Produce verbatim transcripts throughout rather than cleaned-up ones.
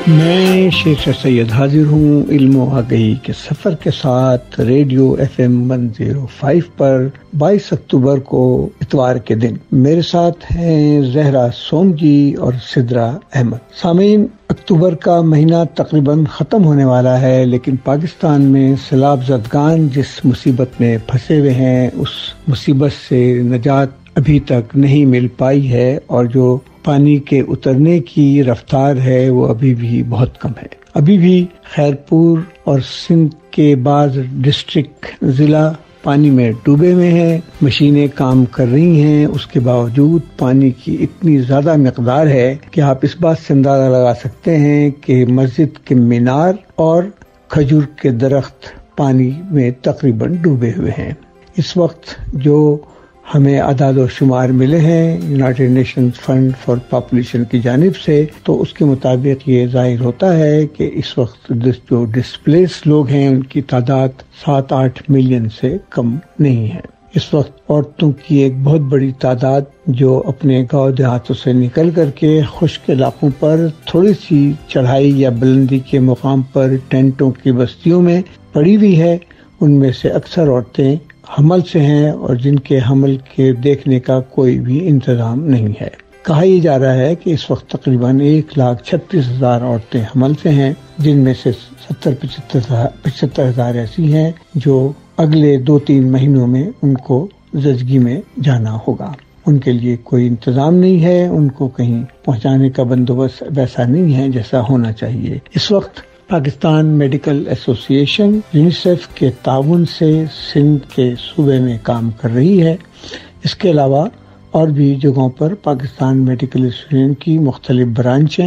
میں شیخ سید حاضر ہوں علم و آگہی کے سفر کے ساتھ radio F M one zero five پر بائیس اکتوبر کو اتوار کے دن میرے ساتھ ہیں زہرا سوم جی اور سدرا احمد۔ سامعین، اکتوبر کا مہینہ تقریباً ختم ہونے والا ہے، لیکن پاکستان میں سیلاب زدگان جس مصیبت میں پھنسے ہوئے ہیں اس مصیبت سے نجات ابھی تک نہیں مل پائی ہے، اور جو پانی کے اترنے کی رفتار ہے وہ ابھی بھی بہت کم ہے۔ ابھی بھی خیرپور اور سندھ کے بعض ڈسٹرکٹ ضلع پانی میں ڈوبے ہوئے ہیں، مشینیں کام کر رہی ہیں، اس کے باوجود پانی کی اتنی زیادہ مقدار ہے کہ آپ اس بات سے اندازہ لگا سکتے ہیں کہ مسجد کے مینار اور کھجور کے درخت پانی میں تقریباً ڈوبے ہوئے ہیں۔ اس وقت جو ہمیں اعداد و شمار ملے ہیں United Nations Fund for Population کی جانب سے، تو اس کے مطابق یہ ظاہر ہوتا ہے کہ اس وقت جو ڈسپلیس لوگ ہیں ان کی تعداد سات آٹھ ملین سے کم نہیں ہے۔ اس وقت عورتوں کی ایک بہت بڑی تعداد جو اپنے گاؤں دیہاتوں سے نکل کر کے خشک علاقوں پر تھوڑی سی چڑھائی یا بلندی کے مقام پر ٹینٹوں کی بستیوں میں پڑی ہوئی ہے، ان میں سے اکثر عورتیں حمل سے ہیں اور جن کے حمل کے دیکھنے کا کوئی بھی انتظام نہیں ہے۔ کہا یہ جا رہا ہے کہ اس وقت تقریباً ایک لاکھ چھتیس ہزار عورتیں حمل سے ہیں، جن میں سے ستر پچہتر ہزار ایسی ہیں جو اگلے دو تین مہینوں میں ان کو زچگی میں جانا ہوگا۔ ان کے لیے کوئی انتظام نہیں ہے، ان کو کہیں پہنچانے کا بندوبست ویسا نہیں ہے جیسا ہونا چاہیے۔ اس وقت پاکستان میڈیکل ایسوسی ایشن یونیسیف کے تعاون سے سندھ کے صوبے میں کام کر رہی ہے۔ اس کے علاوہ اور بھی جگہوں پر پاکستان میڈیکل ایسوسی کی مختلف برانچیں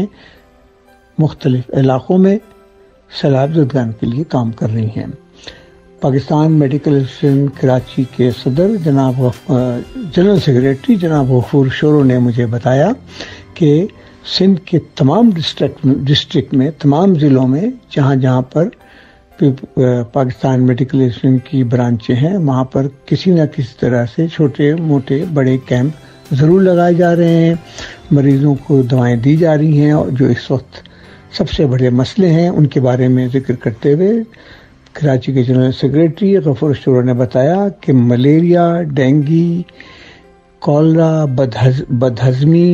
مختلف علاقوں میں سیلاب زدگان کے لیے کام کر رہی ہیں۔ پاکستان میڈیکل ایسوسی کراچی کے صدر جناب جنرل سیکریٹری جناب غفور شورو نے مجھے بتایا کہ سندھ کے تمام ڈسٹرکٹ میں تمام ضلعوں میں جہاں جہاں پر پاکستان میڈیکل ایسوسی کی برانچیں ہیں وہاں پر کسی نہ کسی طرح سے چھوٹے موٹے بڑے کیمپ ضرور لگائے جا رہے ہیں، مریضوں کو دوائیں دی جا رہی ہیں، اور جو اس وقت سب سے بڑے مسئلے ہیں ان کے بارے میں ذکر کرتے ہوئے کراچی کے جنرل سیکریٹری غفور شورو نے بتایا کہ ملیریا، ڈینگی، کولرا، بدہضمی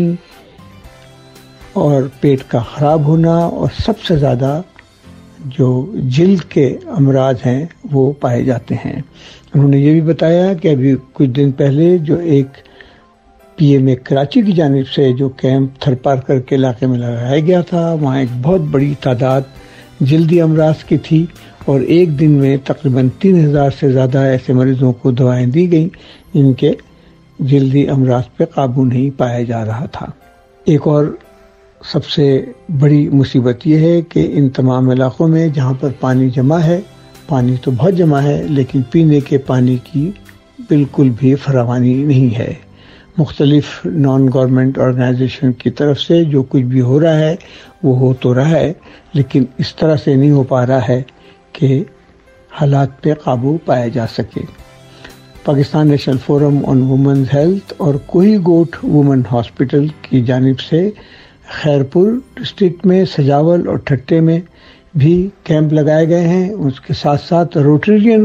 اور پیٹ کا خراب ہونا اور سب سے زیادہ جو جلد کے امراض ہیں وہ پائے جاتے ہیں۔ انہوں نے یہ بھی بتایا کہ ابھی کچھ دن پہلے جو ایک پی ایم اے کراچی کی جانب سے جو کیمپ تھر پار کر کے علاقے میں لگایا گیا تھا، وہاں ایک بہت بڑی تعداد جلدی امراض کی تھی، اور ایک دن میں تقریباً تین ہزار سے زیادہ ایسے مریضوں کو دوائیں دی گئیں جن کے جلدی امراض پہ قابو نہیں پایا جا رہا تھا۔ ایک اور سب سے بڑی مصیبت یہ ہے کہ ان تمام علاقوں میں جہاں پر پانی جمع ہے، پانی تو بہت جمع ہے لیکن پینے کے پانی کی بالکل بھی فراوانی نہیں ہے۔ مختلف نان گورنمنٹ آرگنائزیشن کی طرف سے جو کچھ بھی ہو رہا ہے وہ ہو تو رہا ہے، لیکن اس طرح سے نہیں ہو پا رہا ہے کہ حالات پہ قابو پایا جا سکے۔ Pakistan National Forum on Women's Health اور کوہی گوٹ وومن ہاسپٹل کی جانب سے خیرپور ڈسٹرکٹ میں سجاول اور ٹھٹے میں بھی کیمپ لگائے گئے ہیں۔ اس کے ساتھ ساتھ روٹرین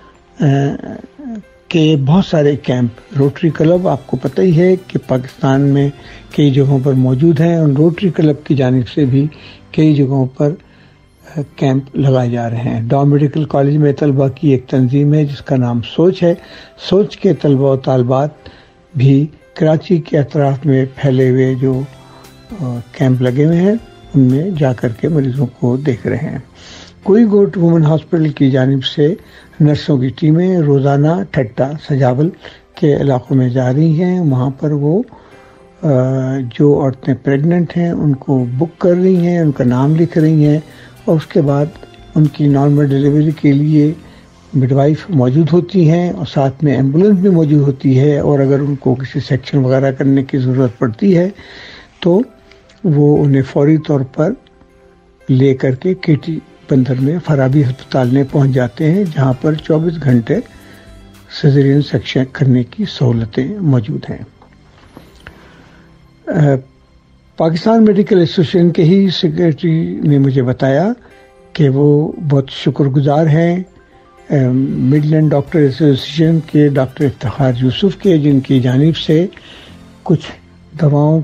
کے بہت سارے کیمپ، روٹری کلب آپ کو پتہ ہی ہے کہ پاکستان میں کئی جگہوں پر موجود ہیں، اور روٹری کلب کی جانب سے بھی کئی جگہوں پر کیمپ لگائے جا رہے ہیں۔ ڈاؤ میڈیکل کالج میں طلبہ کی ایک تنظیم ہے جس کا نام سوچ ہے۔ سوچ کے طلبہ و طالبات بھی کراچی کے اطراف میں پھیلے ہوئے جو کیمپ لگے ہوئے ہیں ان میں جا کر کے مریضوں کو دیکھ رہے ہیں۔ کوئی گوٹ وومن ہاسپٹل کی جانب سے نرسوں کی ٹیمیں روزانہ ٹھٹا سجاول کے علاقوں میں جا رہی ہیں، وہاں پر وہ جو عورتیں پریگننٹ ہیں ان کو بک کر رہی ہیں، ان کا نام لکھ رہی ہیں، اور اس کے بعد ان کی نارمل ڈلیوری کے لیے مڈ وائف موجود ہوتی ہیں، اور ساتھ میں ایمبولینس بھی موجود ہوتی ہے، اور اگر ان کو کسی سیکشن وغیرہ کرنے کی ضرورت پڑتی ہے تو وہ انہیں فوری طور پر لے کر کے کیٹی بندر میں فرابی ہسپتال میں پہنچ جاتے ہیں، جہاں پر چوبیس گھنٹے سیزرین سیکشن کرنے کی سہولتیں موجود ہیں۔ پاکستان میڈیکل ایسوسیشن کے ہی سیکریٹری نے مجھے بتایا کہ وہ بہت شکر گزار ہیں مڈ لینڈ ڈاکٹر ایسوسیشن کے ڈاکٹر افتخار یوسف کے، جن کی جانب سے کچھ دواؤں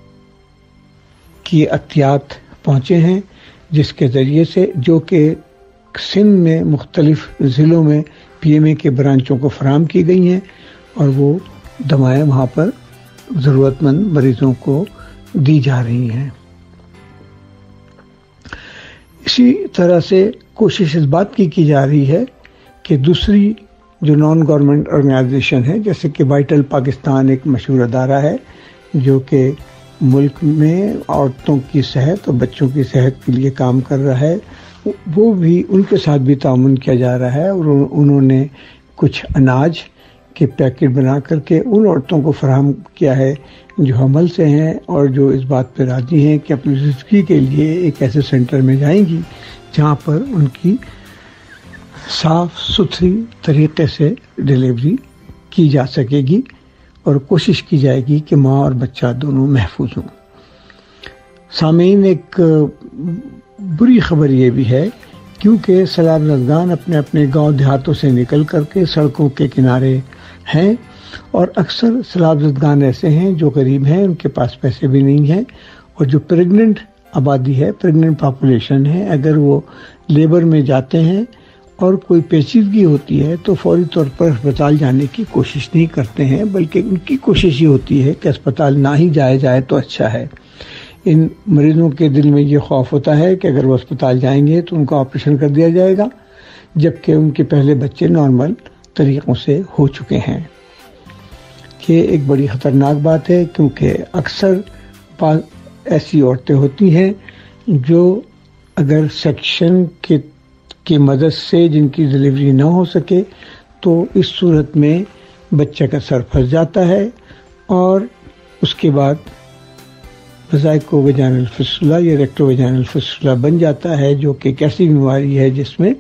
کی عطیات پہنچے ہیں، جس کے ذریعے سے جو کہ سندھ میں مختلف ضلعوں میں پی ایم اے کے برانچوں کو فراہم کی گئی ہیں، اور وہ دوائیں وہاں پر ضرورت مند مریضوں کو دی جا رہی ہیں۔ اسی طرح سے کوشش اس بات کی کی جا رہی ہے کہ دوسری جو نان گورنمنٹ آرگنائزیشن ہے، جیسے کہ وائٹل پاکستان ایک مشہور ادارہ ہے جو کہ ملک میں عورتوں کی صحت اور بچوں کی صحت کے لیے کام کر رہا ہے، وہ بھی ان کے ساتھ بھی تعاون کیا جا رہا ہے، اور انہوں نے کچھ اناج کے پیکٹ بنا کر کے ان عورتوں کو فراہم کیا ہے جو حمل سے ہیں اور جو اس بات پہ راضی ہیں کہ اپنی زندگی کے لیے ایک ایسے سینٹر میں جائیں گی جہاں پر ان کی صاف ستھری طریقے سے ڈلیوری کی جا سکے گی، اور کوشش کی جائے گی کہ ماں اور بچہ دونوں محفوظ ہوں۔ سامعین، ایک بری خبر یہ بھی ہے کیونکہ سیلاب زدگان اپنے اپنے گاؤں دیہاتوں سے نکل کر کے سڑکوں کے کنارے ہیں، اور اکثر سیلاب زدگان ایسے ہیں جو غریب ہیں، ان کے پاس پیسے بھی نہیں ہیں، اور جو پریگننٹ آبادی ہے، پریگننٹ پاپولیشن ہے، اگر وہ لیبر میں جاتے ہیں اور کوئی پیچیدگی ہوتی ہے تو فوری طور پر اسپتال جانے کی کوشش نہیں کرتے ہیں، بلکہ ان کی کوشش یہ ہوتی ہے کہ اسپتال نہ ہی جایا جائے تو اچھا ہے۔ ان مریضوں کے دل میں یہ خوف ہوتا ہے کہ اگر وہ اسپتال جائیں گے تو ان کا آپریشن کر دیا جائے گا، جبکہ ان کے پہلے بچے نارمل طریقوں سے ہو چکے ہیں۔ یہ ایک بڑی خطرناک بات ہے، کیونکہ اکثر ایسی عورتیں ہوتی ہیں جو اگر سیکشن کے کی مدد سے جن کی ڈلیوری نہ ہو سکے تو اس صورت میں بچہ کا سر پھنس جاتا ہے، اور اس کے بعد ویزائکو ویجینل فسٹولا یا ریکٹو ویجینل فسٹولا بن جاتا ہے، جو کہ ایک ایسی بیماری ہے جس میں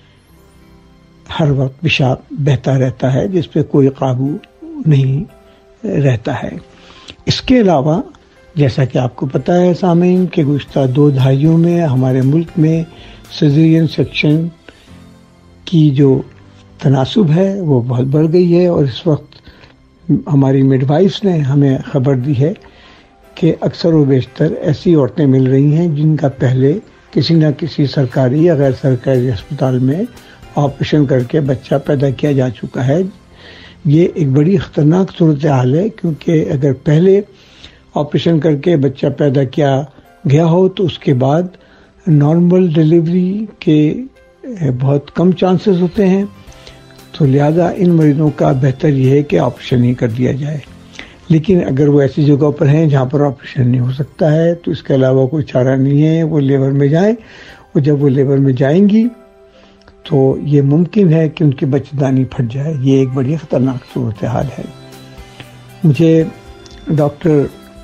ہر وقت پیشاب بہتا رہتا ہے، جس پہ کوئی قابو نہیں رہتا ہے۔ اس کے علاوہ جیسا کہ آپ کو پتہ ہے سامعین کہ گزشتہ دو دہائیوں میں ہمارے ملک میں سیزرین سیکشن کی جو تناسب ہے وہ بہت بڑھ گئی ہے، اور اس وقت ہماری مڈ وائفس نے ہمیں خبر دی ہے کہ اکثر و بیشتر ایسی عورتیں مل رہی ہیں جن کا پہلے کسی نہ کسی سرکاری یا غیر سرکاری اسپتال میں آپریشن کر کے بچہ پیدا کیا جا چکا ہے۔ یہ ایک بڑی خطرناک صورتحال ہے، کیونکہ اگر پہلے آپریشن کر کے بچہ پیدا کیا گیا ہو تو اس کے بعد نارمل ڈلیوری کے بہت کم چانسز ہوتے ہیں، تو لہذا ان مریضوں کا بہتر یہ ہے کہ آپریشن ہی کر دیا جائے۔ لیکن اگر وہ ایسی جگہوں پر ہیں جہاں پر آپریشن نہیں ہو سکتا ہے تو اس کے علاوہ کوئی چارہ نہیں ہے، وہ لیبر میں جائیں، اور جب وہ لیبر میں جائیں گی تو یہ ممکن ہے کہ ان کی بچہ پھٹ جائے۔ یہ ایک بڑی خطرناک صورتحال ہے۔ مجھے ڈاکٹر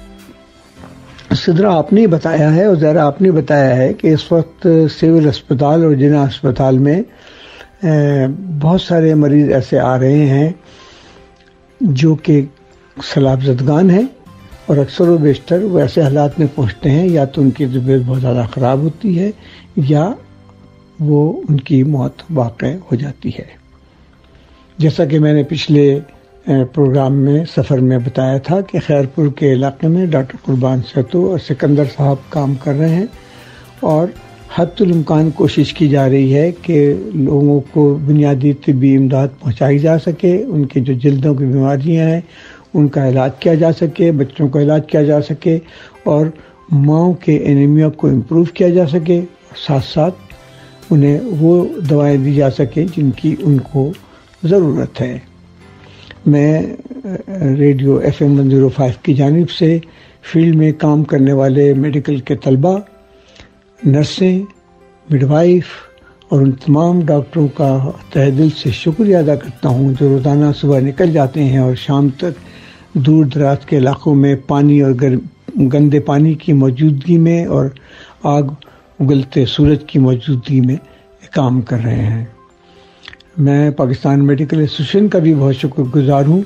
سدرا آپ نے بتایا ہے، اور ذرا آپ نے بتایا ہے کہ اس وقت سول اسپتال اور جنا اسپتال میں بہت سارے مریض ایسے آ رہے ہیں جو کہ سیلاب زدگان ہیں، اور اکثر و بیشتر وہ ایسے حالات میں پہنچتے ہیں یا تو ان کی طبیعت بہت زیادہ خراب ہوتی ہے یا وہ ان کی موت واقع ہو جاتی ہے۔ جیسا کہ میں نے پچھلے پروگرام میں سفر میں بتایا تھا کہ خیرپور کے علاقے میں ڈاکٹر قربان سیتو اور سکندر صاحب کام کر رہے ہیں، اور حد الامکان کوشش کی جا رہی ہے کہ لوگوں کو بنیادی طبی امداد پہنچائی جا سکے، ان کی جو جلدوں کی بیماریاں ہیں ان کا علاج کیا جا سکے، بچوں کا علاج کیا جا سکے، اور ماؤں کے انیمیا کو امپروو کیا جا سکے، اور ساتھ ساتھ انہیں وہ دوائیں دی جا سکیں جن کی ان کو ضرورت ہے۔ میں radio F M one zero five کی جانب سے فیلڈ میں کام کرنے والے میڈیکل کے طلباء، نرسیں، مڈ وائف اور ان تمام ڈاکٹروں کا تہہ دل سے شکریہ ادا کرتا ہوں جو روزانہ صبح نکل جاتے ہیں اور شام تک دور دراز کے علاقوں میں پانی اور گندے پانی کی موجودگی میں اور آگ اگلتے سورج کی موجودگی میں کام کر رہے ہیں۔ میں پاکستان میڈیکل ایسوسیشن کا بھی بہت شکر گزار ہوں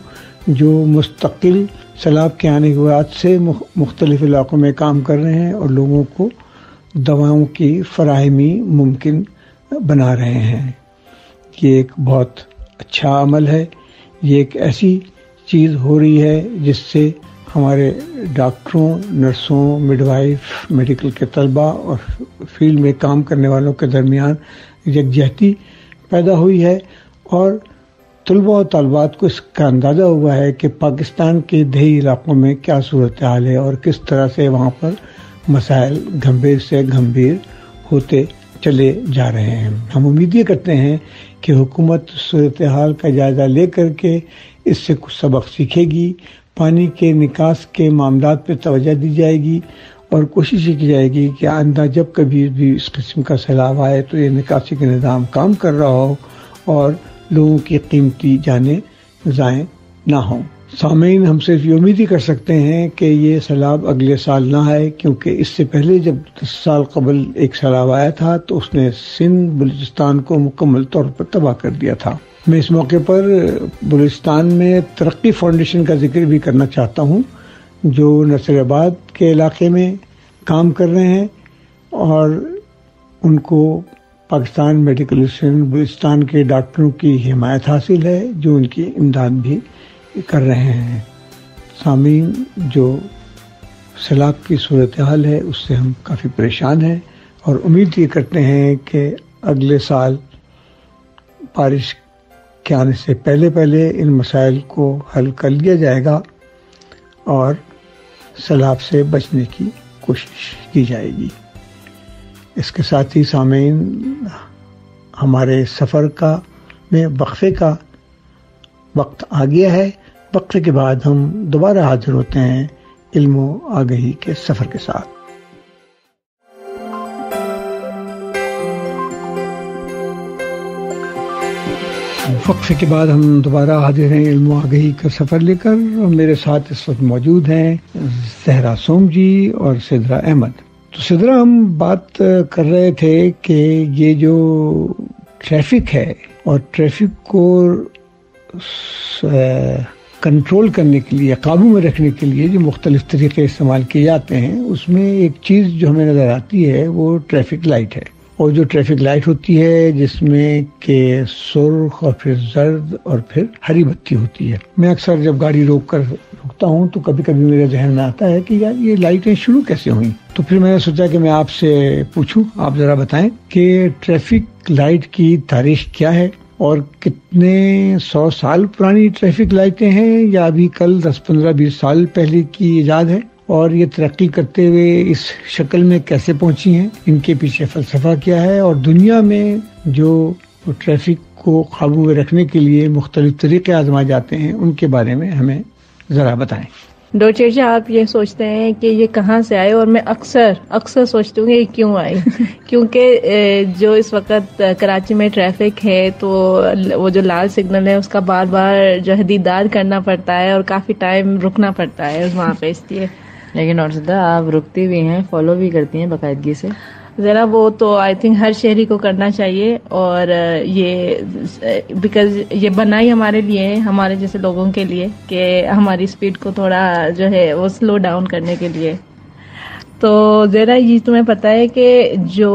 جو مستقل سیلاب کے آنے کے بعد سے مختلف علاقوں میں کام کر رہے ہیں اور لوگوں کو دواؤں کی فراہمی ممکن بنا رہے ہیں. یہ ایک بہت اچھا عمل ہے. یہ ایک ایسی چیز ہو رہی ہے جس سے ہمارے ڈاکٹروں، نرسوں، مڈ وائف، میڈیکل کے طلباء اور فیلڈ میں کام کرنے والوں کے درمیان یکجہتی پیدا ہوئی ہے، اور طلباء اور طالبات کو اس کا اندازہ ہوا ہے کہ پاکستان کے دیہی علاقوں میں کیا صورتحال ہے اور کس طرح سے وہاں پر مسائل گھمبیر سے گھمبیر ہوتے چلے جا رہے ہیں. ہم امید یہ کرتے ہیں کہ حکومت صورتحال کا جائزہ لے کر کے اس سے کچھ سبق سیکھے گی، پانی کے نکاس کے معاملات پہ توجہ دی جائے گی، اور کوشش کی جائے گی کہ آئندہ جب کبھی بھی اس قسم کا سیلاب آئے تو یہ نکاسی کا نظام کام کر رہا ہو اور لوگوں کی قیمتی جانیں ضائع نہ ہوں. سامعین، ہم صرف یہ امید ہی کر سکتے ہیں کہ یہ سیلاب اگلے سال نہ آئے، کیونکہ اس سے پہلے جب دس سال قبل ایک سیلاب آیا تھا تو اس نے سندھ بلوچستان کو مکمل طور پر تباہ کر دیا تھا. میں اس موقع پر بلوچستان میں ترقی فاؤنڈیشن کا ذکر بھی کرنا چاہتا ہوں، جو نصر آباد کے علاقے میں کام کر رہے ہیں، اور ان کو پاکستان میڈیکل ایسوسی بلوچستان کے ڈاکٹروں کی حمایت حاصل ہے، جو ان کی امداد بھی کر رہے ہیں. سامعین، جو سیلاب کی صورتحال ہے اس سے ہم کافی پریشان ہیں، اور امید یہ کرتے ہیں کہ اگلے سال بارش کے آنے سے پہلے پہلے ان مسائل کو حل کر لیا جائے گا اور سیلاب سے بچنے کی کوشش کی جائے گی. اس کے ساتھ ہی سامعین، ہمارے سفر کا میں وقفے کا وقت آ گیا ہے. وقفے کے بعد ہم دوبارہ حاضر ہوتے ہیں علم و آگہی کے سفر کے ساتھ. وقفے کے بعد ہم دوبارہ حاضر ہیں علم و آگہی کا سفر لے کر، اور میرے ساتھ اس وقت موجود ہیں زہرا سوم جی اور سدرا احمد. تو سدرا، ہم بات کر رہے تھے کہ یہ جو ٹریفک ہے اور ٹریفک کو کنٹرول کرنے کے لیے، قابو میں رکھنے کے لیے جو مختلف طریقے استعمال کیے جاتے ہیں، اس میں ایک چیز جو ہمیں نظر آتی ہے وہ ٹریفک لائٹ ہے. اور جو ٹریفک لائٹ ہوتی ہے جس میں کہ سرخ اور پھر زرد اور پھر ہری بتی ہوتی ہے. میں اکثر جب گاڑی روک کر رکتا ہوں تو کبھی کبھی میرے ذہن میں آتا ہے کہ یار یہ لائٹیں شروع کیسے ہوئیں. تو پھر میں نے سوچا کہ میں آپ سے پوچھوں، آپ ذرا بتائیں کہ ٹریفک لائٹ کی تاریخ کیا ہے، اور کتنے سو سال پرانی ٹریفک لائٹیں ہیں، یا ابھی کل دس پندرہ بیس سال پہلے کی ایجاد ہے، اور یہ ترقی کرتے ہوئے اس شکل میں کیسے پہنچی ہیں، ان کے پیچھے فلسفہ کیا ہے، اور دنیا میں جو ٹریفک کو قابو میں رکھنے کے لیے مختلف طریقے آزمائے جاتے ہیں ان کے بارے میں ہمیں ذرا بتائیں. ڈاکٹر جی، آپ یہ سوچتے ہیں کہ یہ کہاں سے آئے، اور میں اکثر اکثر سوچتی ہوں کہ یہ کیوں آئے. کیونکہ جو اس وقت کراچی میں ٹریفک ہے تو وہ جو لال سگنل ہے اس کا بار بار جو ہے دیدار کرنا پڑتا ہے، اور کافی ٹائم رکنا پڑتا ہے وہاں پہ. اس لیے لیکن اور سدھا آپ رکتی بھی ہیں، فالو بھی کرتی ہیں باقاعدگی سے. ذرا وہ تو آئی تھنک ہر شہری کو کرنا چاہیے، اور یہ بیکاز یہ بنائی ہمارے لیے ہے، ہمارے جیسے لوگوں کے لیے، کہ ہماری اسپیڈ کو تھوڑا جو ہے وہ سلو ڈاؤن کرنے کے لیے. تو ذرا یہ تمہیں پتہ ہے کہ جو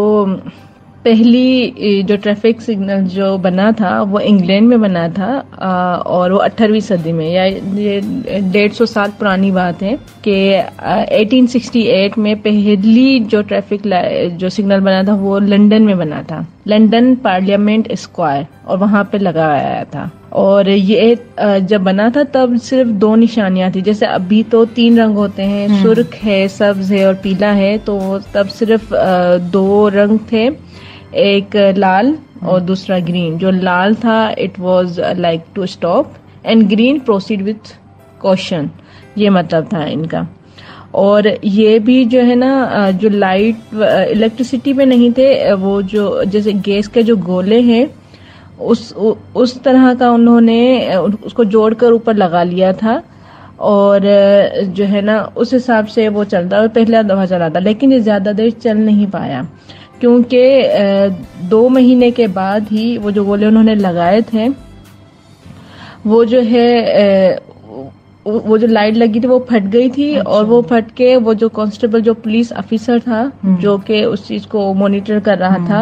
پہلی جو ٹریفک سگنل جو بنا تھا وہ انگلینڈ میں بنا تھا، اور وہ اٹھارہویں صدی میں، یا یہ ڈیڑھ سو سال پرانی بات ہے کہ ایٹین سکسٹی ایٹ میں پہلی جو ٹریفک جو سگنل بنا تھا وہ لنڈن میں بنا تھا، لنڈن پارلیمنٹ اسکوائر، اور وہاں پہ لگایا تھا. اور یہ جب بنا تھا تب صرف دو نشانیاں تھیں، جیسے ابھی تو تین رنگ ہوتے ہیں، سرخ ہے، سبز ہے اور پیلا ہے. تو تب صرف دو رنگ تھے، ایک لال اور دوسرا گرین. جو لال تھا it was like to stop, and green proceed with caution, یہ مطلب تھا ان کا. اور یہ بھی جو ہے نا، جو لائٹ الیکٹریسٹی پہ نہیں تھے، وہ جو جیسے گیس کے جو گولے ہیں اس اس طرح کا انہوں نے اس کو جوڑ کر اوپر لگا لیا تھا، اور جو ہے نا اس حساب سے وہ چلتا، اور پہلا دفعہ چلا تھا. لیکن یہ زیادہ دیر چل نہیں پایا، کیونکہ دو مہینے کے بعد ہی وہ جو گولے انہوں نے لگائے تھے وہ جو ہے وہ جو لائٹ لگی تھی وہ پھٹ گئی تھی. اچھا. اور وہ پھٹ کے وہ جو کانسٹیبل جو پولیس آفیسر تھا جو کہ اس چیز کو مانیٹر کر رہا تھا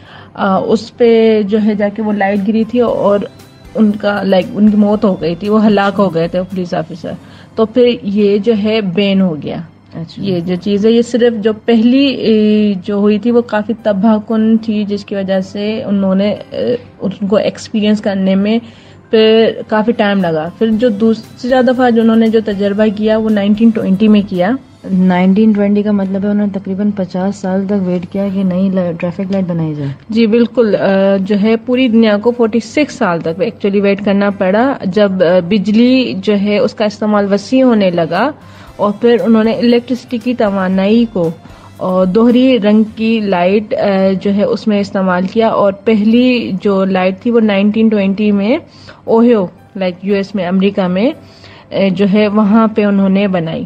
اس پہ جو ہے جا کے وہ لائٹ گری تھی اور ان کا لائک ان کی موت ہو گئی تھی, وہ ہلاک ہو گئے تھے پولیس آفیسر. تو پھر یہ جو ہے بین ہو گیا. اچھا. یہ جو چیز ہے یہ صرف جو پہلی جو ہوئی تھی وہ کافی تباہ کن تھی جس کی وجہ سے انہوں نے ان کو ایکسپیرینس کرنے میں پھر کافی ٹائم لگا. پھر جو دوسری دفعہ جو انہوں نے جو تجربہ کیا وہ نائنٹین ٹوینٹی میں کیا. نائنٹین ٹوینٹی کا مطلب ہے انہوں نے تقریباً پچاس سال تک ویٹ کیا کہ نئی ٹریفک لائٹ بنائی جائے. جی بالکل, جو ہے پوری دنیا کو فورٹی سکس سال تک ایکچولی ویٹ کرنا پڑا جب بجلی جو ہے اس کا استعمال وسیع ہونے لگا اور پھر انہوں نے الیکٹریسٹی کی توانائی کو اور دوہری رنگ کی لائٹ جو ہے اس میں استعمال کیا. اور پہلی جو لائٹ تھی وہ نائنٹین ٹوینٹی میں اوہیو لائک یو ایس میں امریکہ میں جو ہے وہاں پہ انہوں نے بنائی.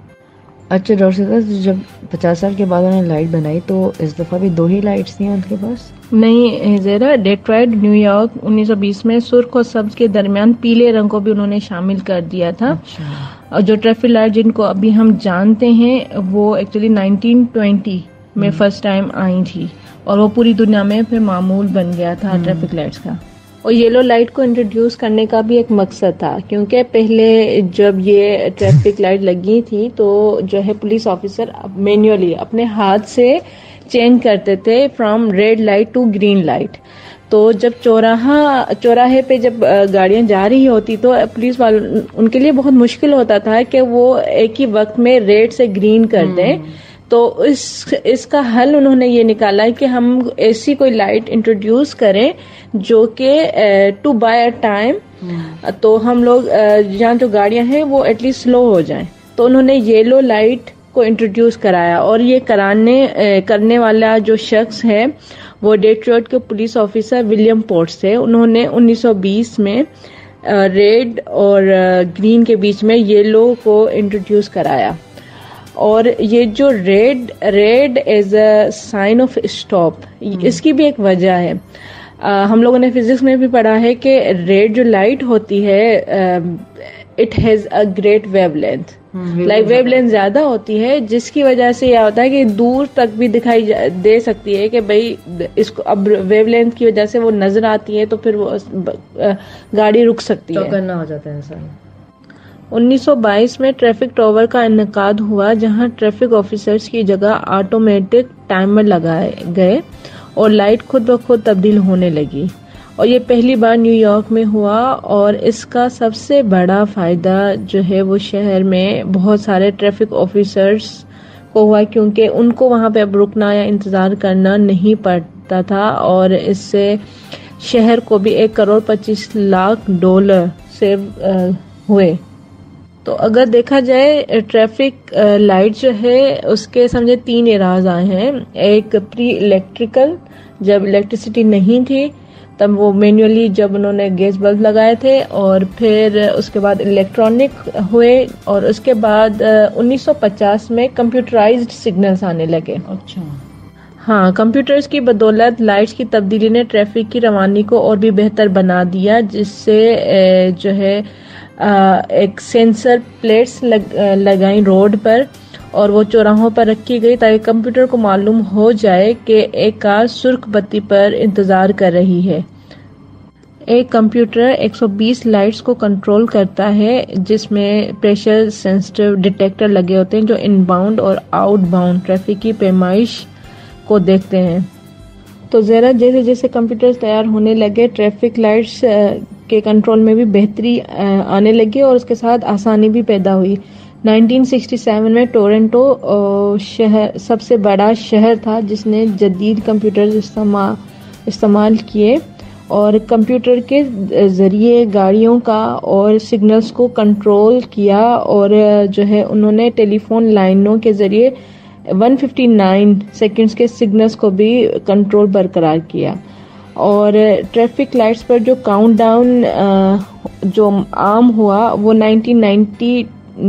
اچھا ڈاکٹر صاحب, جب پچاس سال کے بعد انہوں نے لائٹ بنائی تو اس دفعہ بھی دو ہی لائٹس تھیں ان کے پاس؟ نہیں زیرا, ڈیٹرائٹ نیو یارک انیس سو بیس میں سرخ اور سبز کے درمیان پیلے رنگ کو بھی انہوں نے شامل کر دیا تھا. اچھا. اور جو ٹریفک لائٹ جن کو ابھی ہم جانتے ہیں وہ ایکچولی نائنٹین ٹوینٹی میں فرسٹ ٹائم آئی تھی اور وہ پوری دنیا میں پھر معمول بن گیا تھا ٹریفک لائٹس کا. اور یلو لائٹ کو انٹروڈیوس کرنے کا بھی ایک مقصد تھا کیونکہ پہلے جب یہ ٹریفک لائٹ لگی تھی تو جو ہے پولیس آفیسر مینولی اپنے ہاتھ سے چینج کرتے تھے from red light to green light. تو جب چوراہا چوراہے پہ جب گاڑیاں جا رہی ہوتی تو پولیس والوں ان کے لیے بہت مشکل ہوتا تھا کہ وہ ایک ہی وقت میں ریڈ سے گرین کر دیں. تو اس اس کا حل انہوں نے یہ نکالا ہے کہ ہم ایسی کوئی لائٹ انٹروڈیوس کریں جو کہ ٹو بائی اے ٹائم, تو ہم لوگ جہاں جو گاڑیاں ہیں وہ ایٹ لیسٹ سلو ہو جائیں. تو انہوں نے یلو لائٹ کو انٹروڈیوس کرایا اور یہ کرانے کرنے والا جو شخص ہے وہ ڈیٹرائٹ کے پولیس آفیسر ولیم پورٹس تھے. انہوں نے انیس سو بیس میں ریڈ اور گرین کے بیچ میں یلو کو انٹروڈیوس کرایا. اور یہ جو red red as a sign of stop, اس کی بھی ایک وجہ ہے. ہم لوگوں نے فزکس میں بھی پڑھا ہے کہ ریڈ جو لائٹ ہوتی ہے it has a great wave length, like wave length زیادہ ہوتی ہے جس کی وجہ سے یہ ہوتا ہے کہ دور تک بھی دکھائی دے سکتی ہے کہ بھائی اس کو اب ویو لینتھ کی وجہ سے وہ نظر آتی ہے تو پھر وہ گاڑی رک سکتی ہے, چوکنا ہو جاتا ہے انسان. انیس سو بائیس میں ٹریفک ٹاور کا انعقاد ہوا جہاں ٹریفک آفیسرز کی جگہ آٹومیٹک ٹائمر لگائے گئے اور لائٹ خود بخود تبدیل ہونے لگی. اور یہ پہلی بار نیو یارک میں ہوا اور اس کا سب سے بڑا فائدہ جو ہے وہ شہر میں بہت سارے ٹریفک آفیسرز کو ہوا کیونکہ ان کو وہاں پہ اب رکنا یا انتظار کرنا نہیں پڑتا تھا اور اس سے شہر کو بھی ایک کروڑ پچیس لاکھ ڈالر سیو ہوئے. تو اگر دیکھا جائے ٹریفک لائٹ جو ہے اس کے سمجھے تین اراز آئے ہیں. ایک پری الیکٹریکل, جب الیکٹریسٹی نہیں تھی تب وہ مینولی جب انہوں نے گیس بلب لگائے تھے, اور پھر اس کے بعد الیکٹرانک ہوئے, اور اس کے بعد انیس سو پچاس میں کمپیوٹرائزڈ سگنلز آنے لگے. اچھا ہاں, کمپیوٹرز کی بدولت لائٹس کی تبدیلی نے ٹریفک کی روانی کو اور بھی بہتر بنا دیا, جس سے جو ہے ایک سینسر پلیٹس لگ, لگائیں روڈ پر اور وہ چوراہوں پر رکھی گئی تاکہ کمپیوٹر کو معلوم ہو جائے کہ ایک کار سرخ بتی پر انتظار کر رہی ہے. ایک کمپیوٹر ایک سو بیس لائٹس کو کنٹرول کرتا ہے جس میں پریشر سینسٹیو ڈیٹیکٹر لگے ہوتے ہیں جو ان باؤنڈ اور آؤٹ باؤنڈ ٹریفک کی پیمائش کو دیکھتے ہیں. تو ذرا جیسے جیسے کمپیوٹر تیار ہونے لگے ٹریفک لائٹس کے کنٹرول میں بھی بہتری آنے لگی اور اس کے ساتھ آسانی بھی پیدا ہوئی. نائنٹین سکسٹی سیون میں ٹورنٹو شہر سب سے بڑا شہر تھا جس نے جدید کمپیوٹر استعمال استعمال کیے اور کمپیوٹر کے ذریعے گاڑیوں کا اور سگنلز کو کنٹرول کیا, اور جو ہے انہوں نے ٹیلی فون لائنوں کے ذریعے ایک سو اناسی سیکنڈز کے سگنلز کو بھی کنٹرول برقرار کیا. اور ٹریفک لائٹس پر جو کاؤنٹ ڈاؤن جو عام ہوا وہ نائنٹین نائنٹی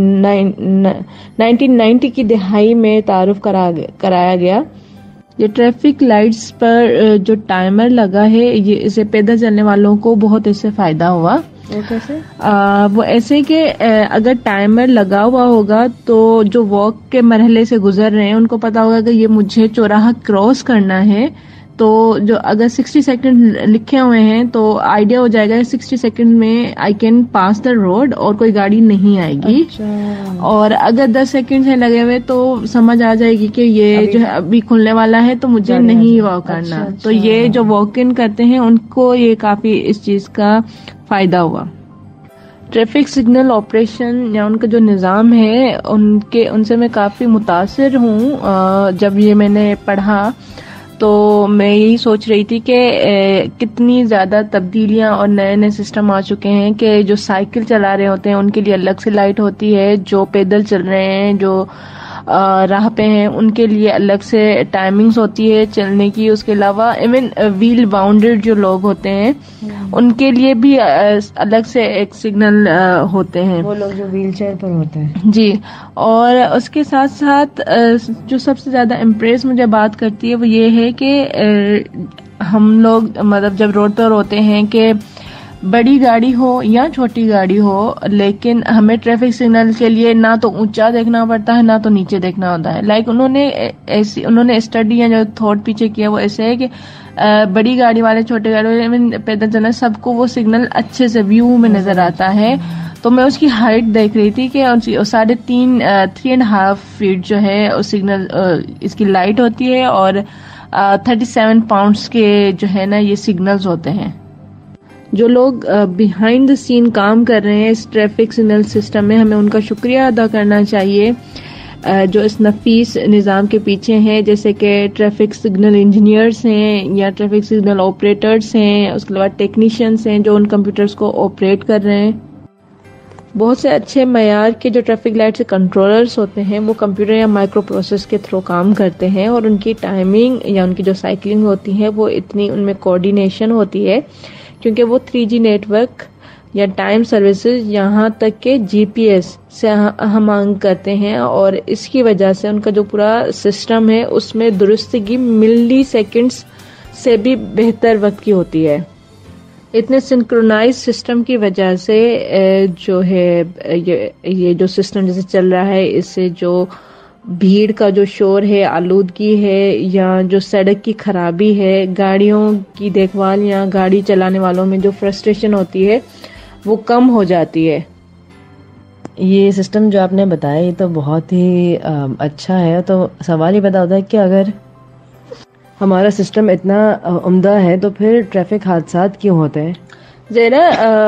نائنٹین نائنٹی کی دہائی میں تعارف کرایا گیا. یہ ٹریفک لائٹس پر جو ٹائمر لگا ہے یہ اسے پیدل چلنے والوں کو بہت اس سے فائدہ ہوا. وہ کیسے؟ آ, وہ ایسے کہ اگر ٹائمر لگا ہوا ہوگا تو جو واک کے مرحلے سے گزر رہے ہیں ان کو پتا ہوگا کہ یہ مجھے چوراہا کراس کرنا ہے، تو جو اگر سکسٹی سیکنڈ لکھے ہوئے ہیں تو آئیڈیا ہو جائے گا سکسٹی سیکنڈ میں I can pass the road اور کوئی گاڑی نہیں آئے گی. اور اگر دس سیکنڈ سے لگے ہوئے تو سمجھ آ جائے گی کہ یہ جو ہے ابھی کھلنے والا ہے تو مجھے نہیں واک کرنا. تو یہ جو واک ان کرتے ہیں ان کو یہ کافی اس چیز کا فائدہ ہوا. ٹریفک سگنل آپریشن یا ان کا جو نظام ہے ان کے ان سے میں کافی متاثر ہوں. جب یہ میں نے پڑھا تو میں یہی سوچ رہی تھی کہ کتنی زیادہ تبدیلیاں اور نئے نئے سسٹم آ چکے ہیں کہ جو سائیکل چلا رہے ہوتے ہیں ان کے لیے الگ سے لائٹ ہوتی ہے، جو پیدل چل رہے ہیں، جو راہ پہ ہیں ان کے لیے الگ سے ٹائمنگز ہوتی ہے چلنے کی. اس کے علاوہ ایون ویل باؤنڈڈ جو لوگ ہوتے ہیں ان کے لیے بھی الگ سے ایک سگنل ہوتے ہیں، وہ لوگ جو ویل چیئر پر ہوتے ہیں. جی. اور اس کے ساتھ ساتھ جو سب سے زیادہ امپریس مجھے بات کرتی ہے وہ یہ ہے کہ ہم لوگ مطلب جب روڈ پر ہوتے ہیں کہ بڑی گاڑی ہو یا چھوٹی گاڑی ہو، لیکن ہمیں ٹریفک سگنل کے لیے نہ تو اونچا دیکھنا پڑتا ہے نہ تو نیچے دیکھنا ہوتا ہے. لائک انہوں نے ایسی انہوں نے اسٹڈی یا جو تھوٹ پیچھے کیا وہ ایسے ہے کہ بڑی گاڑی والے چھوٹے گاڑی والے پیدل چلنا سب کو وہ سگنل اچھے سے ویو میں نظر آتا ہے. تو میں اس کی ہائٹ دیکھ رہی تھی کہ ساڑھے تین تھری اینڈ ہاف فیٹ جو ہے سگنل اس کی لائٹ ہوتی ہے اور تھرٹی سیون پاؤنڈس کے جو ہے نا یہ سگنلز ہوتے ہیں. جو لوگ بیہائنڈ دا سین کام کر رہے ہیں اس ٹریفک سگنل سسٹم میں ہمیں ان کا شکریہ ادا کرنا چاہیے جو اس نفیس نظام کے پیچھے ہیں، جیسے کہ ٹریفک سگنل انجینئرس ہیں یا ٹریفک سگنل آپریٹرس ہیں، اس کے بعد ٹیکنیشینس ہیں جو ان کمپیوٹرز کو آپریٹ کر رہے ہیں. بہت سے اچھے معیار کے جو ٹریفک لائٹ سے کنٹرولرز ہوتے ہیں وہ کمپیوٹر یا مائکرو پروسیس کے تھرو کام کرتے ہیں اور ان کی ٹائمنگ یا ان کی جو سائیکلنگ ہوتی ہے وہ اتنی ان میں کوآرڈینیشن ہوتی ہے کیونکہ وہ تھری جی نیٹ ورک یا ٹائم سروسز یہاں تک کہ جی پی ایس سے ہم آہنگ کرتے ہیں، اور اس کی وجہ سے ان کا جو پورا سسٹم ہے اس میں درستگی ملی سیکنڈز سے بھی بہتر وقت کی ہوتی ہے. اتنے سنکرونائز سسٹم کی وجہ سے جو ہے یہ جو سسٹم جیسے چل رہا ہے اس سے جو بھیڑ کا جو شور ہے، آلودگی ہے یا جو سڑک کی خرابی ہے، گاڑیوں کی دیکھ بھال یا گاڑی چلانے والوں میں جو فرسٹریشن ہوتی ہے وہ کم ہو جاتی ہے. یہ سسٹم جو آپ نے بتایا یہ تو بہت ہی اچھا ہے. تو سوال یہ پیدا ہوتا ہے کہ اگر ہمارا سسٹم اتنا عمدہ ہے تو پھر ٹریفک حادثات کیوں ہوتے ہیں؟ زیرا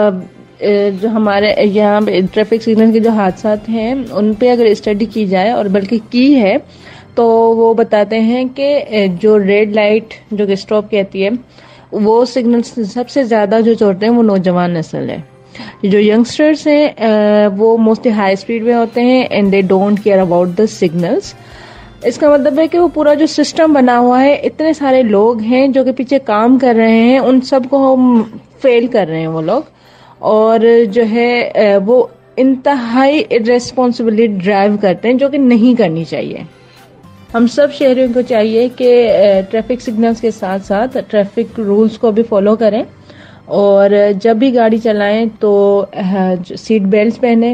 جو ہمارے یہاں ٹریفک سگنل کے جو حادثات ہیں ان پہ اگر اسٹڈی کی جائے اور بلکہ کی ہے تو وہ بتاتے ہیں کہ جو ریڈ لائٹ جو کہ اسٹاپ کہتی ہے وہ سگنل سب سے زیادہ جو چھوڑتے ہیں وہ نوجوان نسل ہے. جو ینگسٹرس ہیں وہ موسٹلی ہائی اسپیڈ میں ہوتے ہیں and they don't care about the signals. اس کا مطلب ہے کہ وہ پورا جو سسٹم بنا ہوا ہے اتنے سارے لوگ ہیں جو کہ پیچھے کام کر رہے ہیں ان سب کو ہم فیل کر رہے ہیں وہ لوگ، اور جو ہے وہ انتہائی ریسپانسبلی ڈرائیو کرتے ہیں جو کہ نہیں کرنی چاہیے. ہم سب شہریوں کو چاہیے کہ ٹریفک سگنلز کے ساتھ ساتھ ٹریفک رولز کو بھی فالو کریں اور جب بھی گاڑی چلائیں تو سیٹ بیلٹس پہنیں،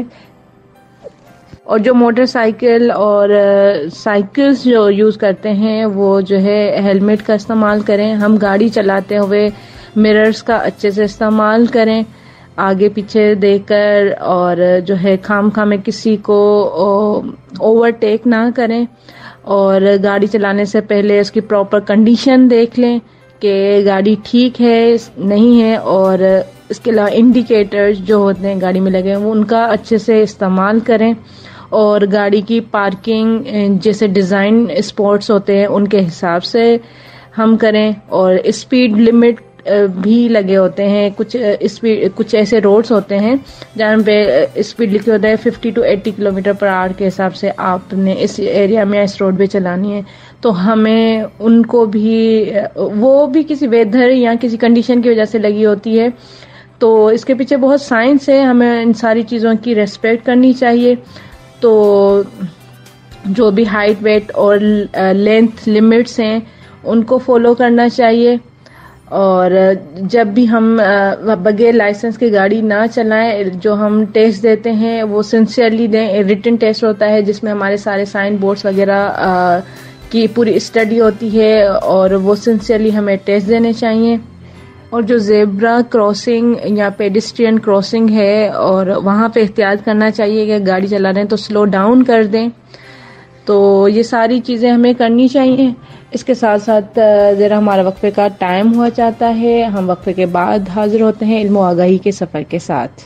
اور جو موٹر سائیکل اور سائیکلز جو یوز کرتے ہیں وہ جو ہے ہیلمٹ کا استعمال کریں. ہم گاڑی چلاتے ہوئے مررز کا اچھے سے استعمال کریں، آگے پیچھے دیکھ کر، اور جو ہے خام خواہ میں کسی کو اوورٹیک نہ کریں، اور گاڑی چلانے سے پہلے اس کی پراپر کنڈیشن دیکھ لیں کہ گاڑی ٹھیک ہے نہیں ہے، اور اس کے علاوہ انڈیکیٹرز جو ہوتے ہیں گاڑی میں لگے ہیں وہ ان کا اچھے سے استعمال کریں، اور گاڑی کی پارکنگ جیسے ڈیزائن اسپاٹس ہوتے ہیں ان کے حساب سے ہم کریں، اور اسپیڈ لمٹ بھی لگے ہوتے ہیں. کچھ اسپیڈ کچھ ایسے روڈز ہوتے ہیں جہاں پہ اسپیڈ لکھی ہوتا ہے fifty to eighty kilometre per hour کے حساب سے آپ نے اس ایریا میں اس روڈ پہ چلانی ہے. تو ہمیں ان کو بھی وہ بھی کسی ویدر یا کسی کنڈیشن کی وجہ سے لگی ہوتی ہے، تو اس کے پیچھے بہت سائنس ہے، ہمیں ان ساری چیزوں کی ریسپیکٹ کرنی چاہیے. تو جو بھی ہائٹ ویٹ اور لینتھ لمٹس ہیں ان کو فالو کرنا چاہیے. اور جب بھی ہم بغیر لائسنس کی گاڑی نہ چلائیں، جو ہم ٹیسٹ دیتے ہیں وہ سنسیئرلی دیں. ریٹن ٹیسٹ ہوتا ہے جس میں ہمارے سارے سائن بورڈز وغیرہ کی پوری اسٹڈی ہوتی ہے اور وہ سنسیئرلی ہمیں ٹیسٹ دینے چاہیے. اور جو زیبرا کراسنگ یا پیڈسٹرین کراسنگ ہے اور وہاں پہ احتیاط کرنا چاہیے کہ گاڑی چلا رہے ہیں تو سلو ڈاؤن کر دیں. تو یہ ساری چیزیں ہمیں کرنی چاہیے. اس کے ساتھ ساتھ ذرا ہمارا وقفے کا ٹائم ہوا چاہتا ہے. ہم وقفے کے بعد حاضر ہوتے ہیں علم و آگاہی کے سفر کے ساتھ.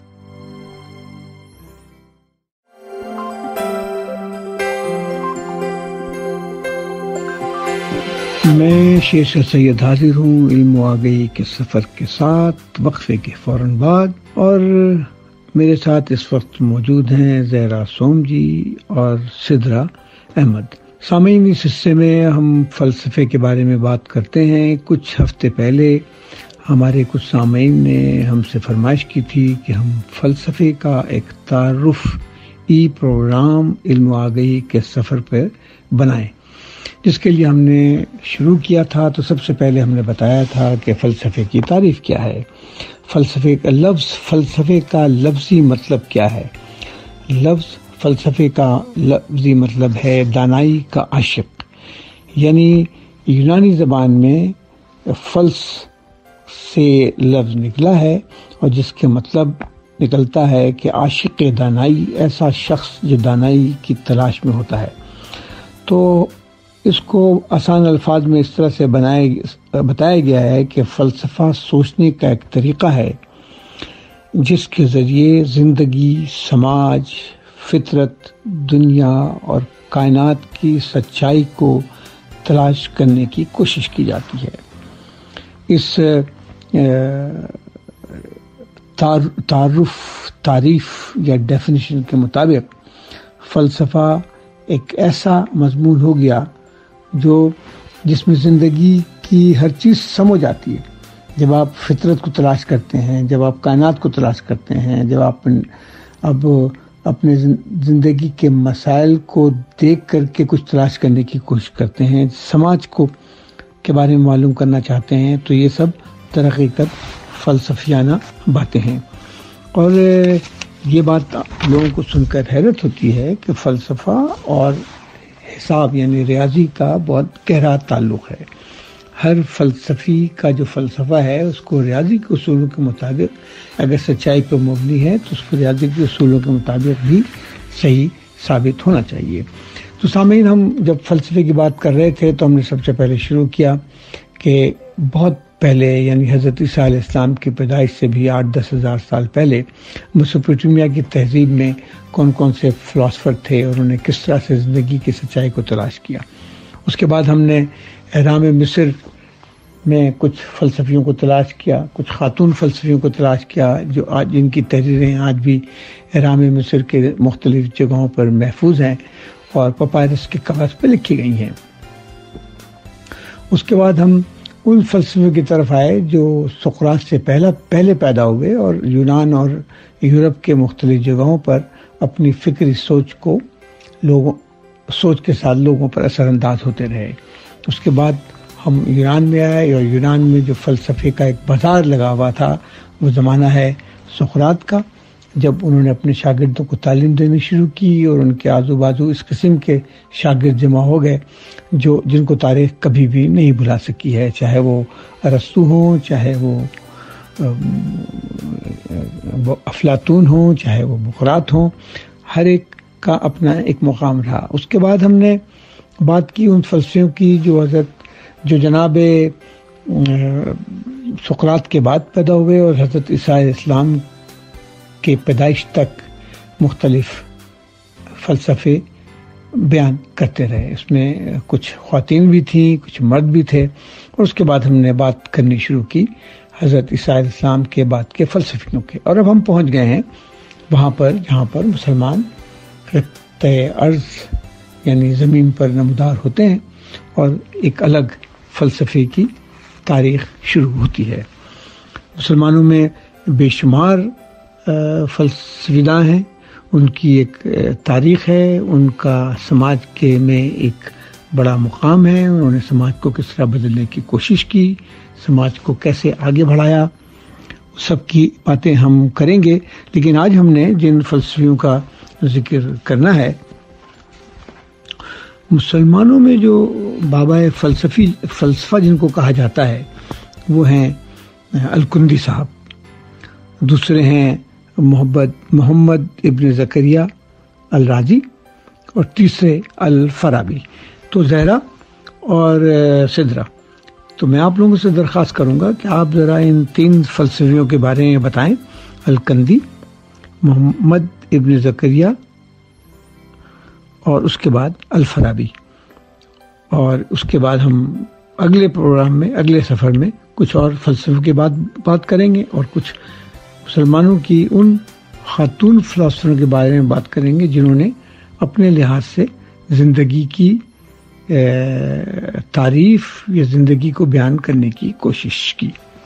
میں شیر سید حاضر ہوں علم و آگاہی کے سفر کے ساتھ وقفے کے فوراً بعد، اور میرے ساتھ اس وقت موجود ہیں زہرا سوم جی اور سدرا احمد. سامعین، اس حصے میں ہم فلسفے کے بارے میں بات کرتے ہیں. کچھ ہفتے پہلے ہمارے کچھ سامعین نے ہم سے فرمائش کی تھی کہ ہم فلسفے کا ایک تعارف ای پروگرام علم و آگاہی کے سفر پر بنائیں، جس کے لیے ہم نے شروع کیا تھا. تو سب سے پہلے ہم نے بتایا تھا کہ فلسفے کی تعریف کیا ہے، فلسفے کا لفظ فلسفے کا لفظی مطلب کیا ہے. لفظ فلسفے کا لفظی مطلب ہے دانائی کا عاشق، یعنی یونانی زبان میں فلس سے لفظ نکلا ہے اور جس کے مطلب نکلتا ہے کہ عاشق دانائی، ایسا شخص جو دانائی کی تلاش میں ہوتا ہے. تو اس کو آسان الفاظ میں اس طرح سے بنائے بتایا گیا ہے کہ فلسفہ سوچنے کا ایک طریقہ ہے جس کے ذریعے زندگی، سماج، فطرت، دنیا اور کائنات کی سچائی کو تلاش کرنے کی کوشش کی جاتی ہے. اس تعارف تعریف یا ڈیفینیشن کے مطابق فلسفہ ایک ایسا مضمون ہو گیا جو جس میں زندگی کی ہر چیز سمجھ آتی ہے. جب آپ فطرت کو تلاش کرتے ہیں، جب آپ کائنات کو تلاش کرتے ہیں، جب آپ اب اپنے زندگی کے مسائل کو دیکھ کر کے کچھ تلاش کرنے کی کوشش کرتے ہیں، سماج کو کے بارے میں معلوم کرنا چاہتے ہیں، تو یہ سب در حقیقت فلسفیانہ باتیں ہیں. اور یہ بات لوگوں کو سن کر حیرت ہوتی ہے کہ فلسفہ اور حساب یعنی ریاضی کا بہت گہرا تعلق ہے. ہر فلسفی کا جو فلسفہ ہے اس کو ریاضی کے اصولوں کے مطابق اگر سچائی پر مبنی ہے تو اس کو ریاضی کے اصولوں کے مطابق بھی صحیح ثابت ہونا چاہیے. تو سامعین، ہم جب فلسفے کی بات کر رہے تھے تو ہم نے سب سے پہلے شروع کیا کہ بہت پہلے یعنی حضرت عیسیٰ علیہ السلام کی پیدائش سے بھی آٹھ دس ہزار سال پہلے میسوپوٹیمیا کی تہذیب میں کون کون سے فلاسفر تھے اور انہوں نے کس طرح سے زندگی کی سچائی کو تلاش کیا. اس کے بعد ہم نے اہرام مصر میں کچھ فلسفیوں کو تلاش کیا، کچھ خاتون فلسفیوں کو تلاش کیا جو آج جن کی تحریریں آج بھی اہرام مصر کے مختلف جگہوں پر محفوظ ہیں اور پپائرس کے کاغذ پہ لکھی گئی ہیں. اس کے بعد ہم ان فلسفوں کی طرف آئے جو سقراط سے پہلا پہلے پیدا ہوئے اور یونان اور یورپ کے مختلف جگہوں پر اپنی فکری سوچ کو لوگوں سوچ کے ساتھ لوگوں پر اثر انداز ہوتے رہے. اس کے بعد ہم یونان میں آئے اور یونان میں جو فلسفے کا ایک بازار لگا ہوا تھا وہ زمانہ ہے سقراط کا، جب انہوں نے اپنے شاگردوں کو تعلیم دینی شروع کی اور ان کے آزو بازو اس قسم کے شاگرد جمع ہو گئے جو جن کو تاریخ کبھی بھی نہیں بھلا سکی ہے، چاہے وہ ارسطو ہوں، چاہے وہ افلاطون ہوں، چاہے وہ بقراط ہوں، ہر ایک کا اپنا ایک مقام رہا. اس کے بعد ہم نے بات کی ان فلسفیوں کی جو حضرت جو جناب سقراط کے بعد پیدا ہوئے اور حضرت عیسیٰ علیہ السلام کے پیدائش تک مختلف فلسفے بیان کرتے رہے. اس میں کچھ خواتین بھی تھیں، کچھ مرد بھی تھے. اور اس کے بعد ہم نے بات کرنی شروع کی حضرت عیسیٰ علیہ السلام کے بعد کے فلسفیوں کے. اور اب ہم پہنچ گئے ہیں وہاں پر جہاں پر مسلمان خطۂ ارض یعنی زمین پر نمودار ہوتے ہیں اور ایک الگ فلسفے کی تاریخ شروع ہوتی ہے. مسلمانوں میں بے شمار فلسفیداں ہیں، ان کی ایک تاریخ ہے، ان کا سماج کے میں ایک بڑا مقام ہے. انہوں نے سماج کو کس طرح بدلنے کی کوشش کی، سماج کو کیسے آگے بڑھایا، سب کی باتیں ہم کریں گے. لیکن آج ہم نے جن فلسفیوں کا ذکر کرنا ہے، مسلمانوں میں جو بابا فلسفی فلسفہ جن کو کہا جاتا ہے وہ ہیں الکندی صاحب، دوسرے ہیں محمد محمد ابن زکریہ الرازی، اور تیسرے الفارابی. تو زہرا اور سدرا، تو میں آپ لوگوں سے درخواست کروں گا کہ آپ ذرا ان تین فلسفیوں کے بارے میں بتائیں، الکندی، محمد ابن زکریہ اور اس کے بعد الفارابی. اور اس کے بعد ہم اگلے پروگرام میں، اگلے سفر میں کچھ اور فلسفوں کے بعد بات کریں گے، اور کچھ مسلمانوں کی ان خاتون فلسفیوں کے بارے میں بات کریں گے جنہوں نے اپنے لحاظ سے زندگی کی تعریف یا زندگی کو بیان کرنے کی کوشش کی.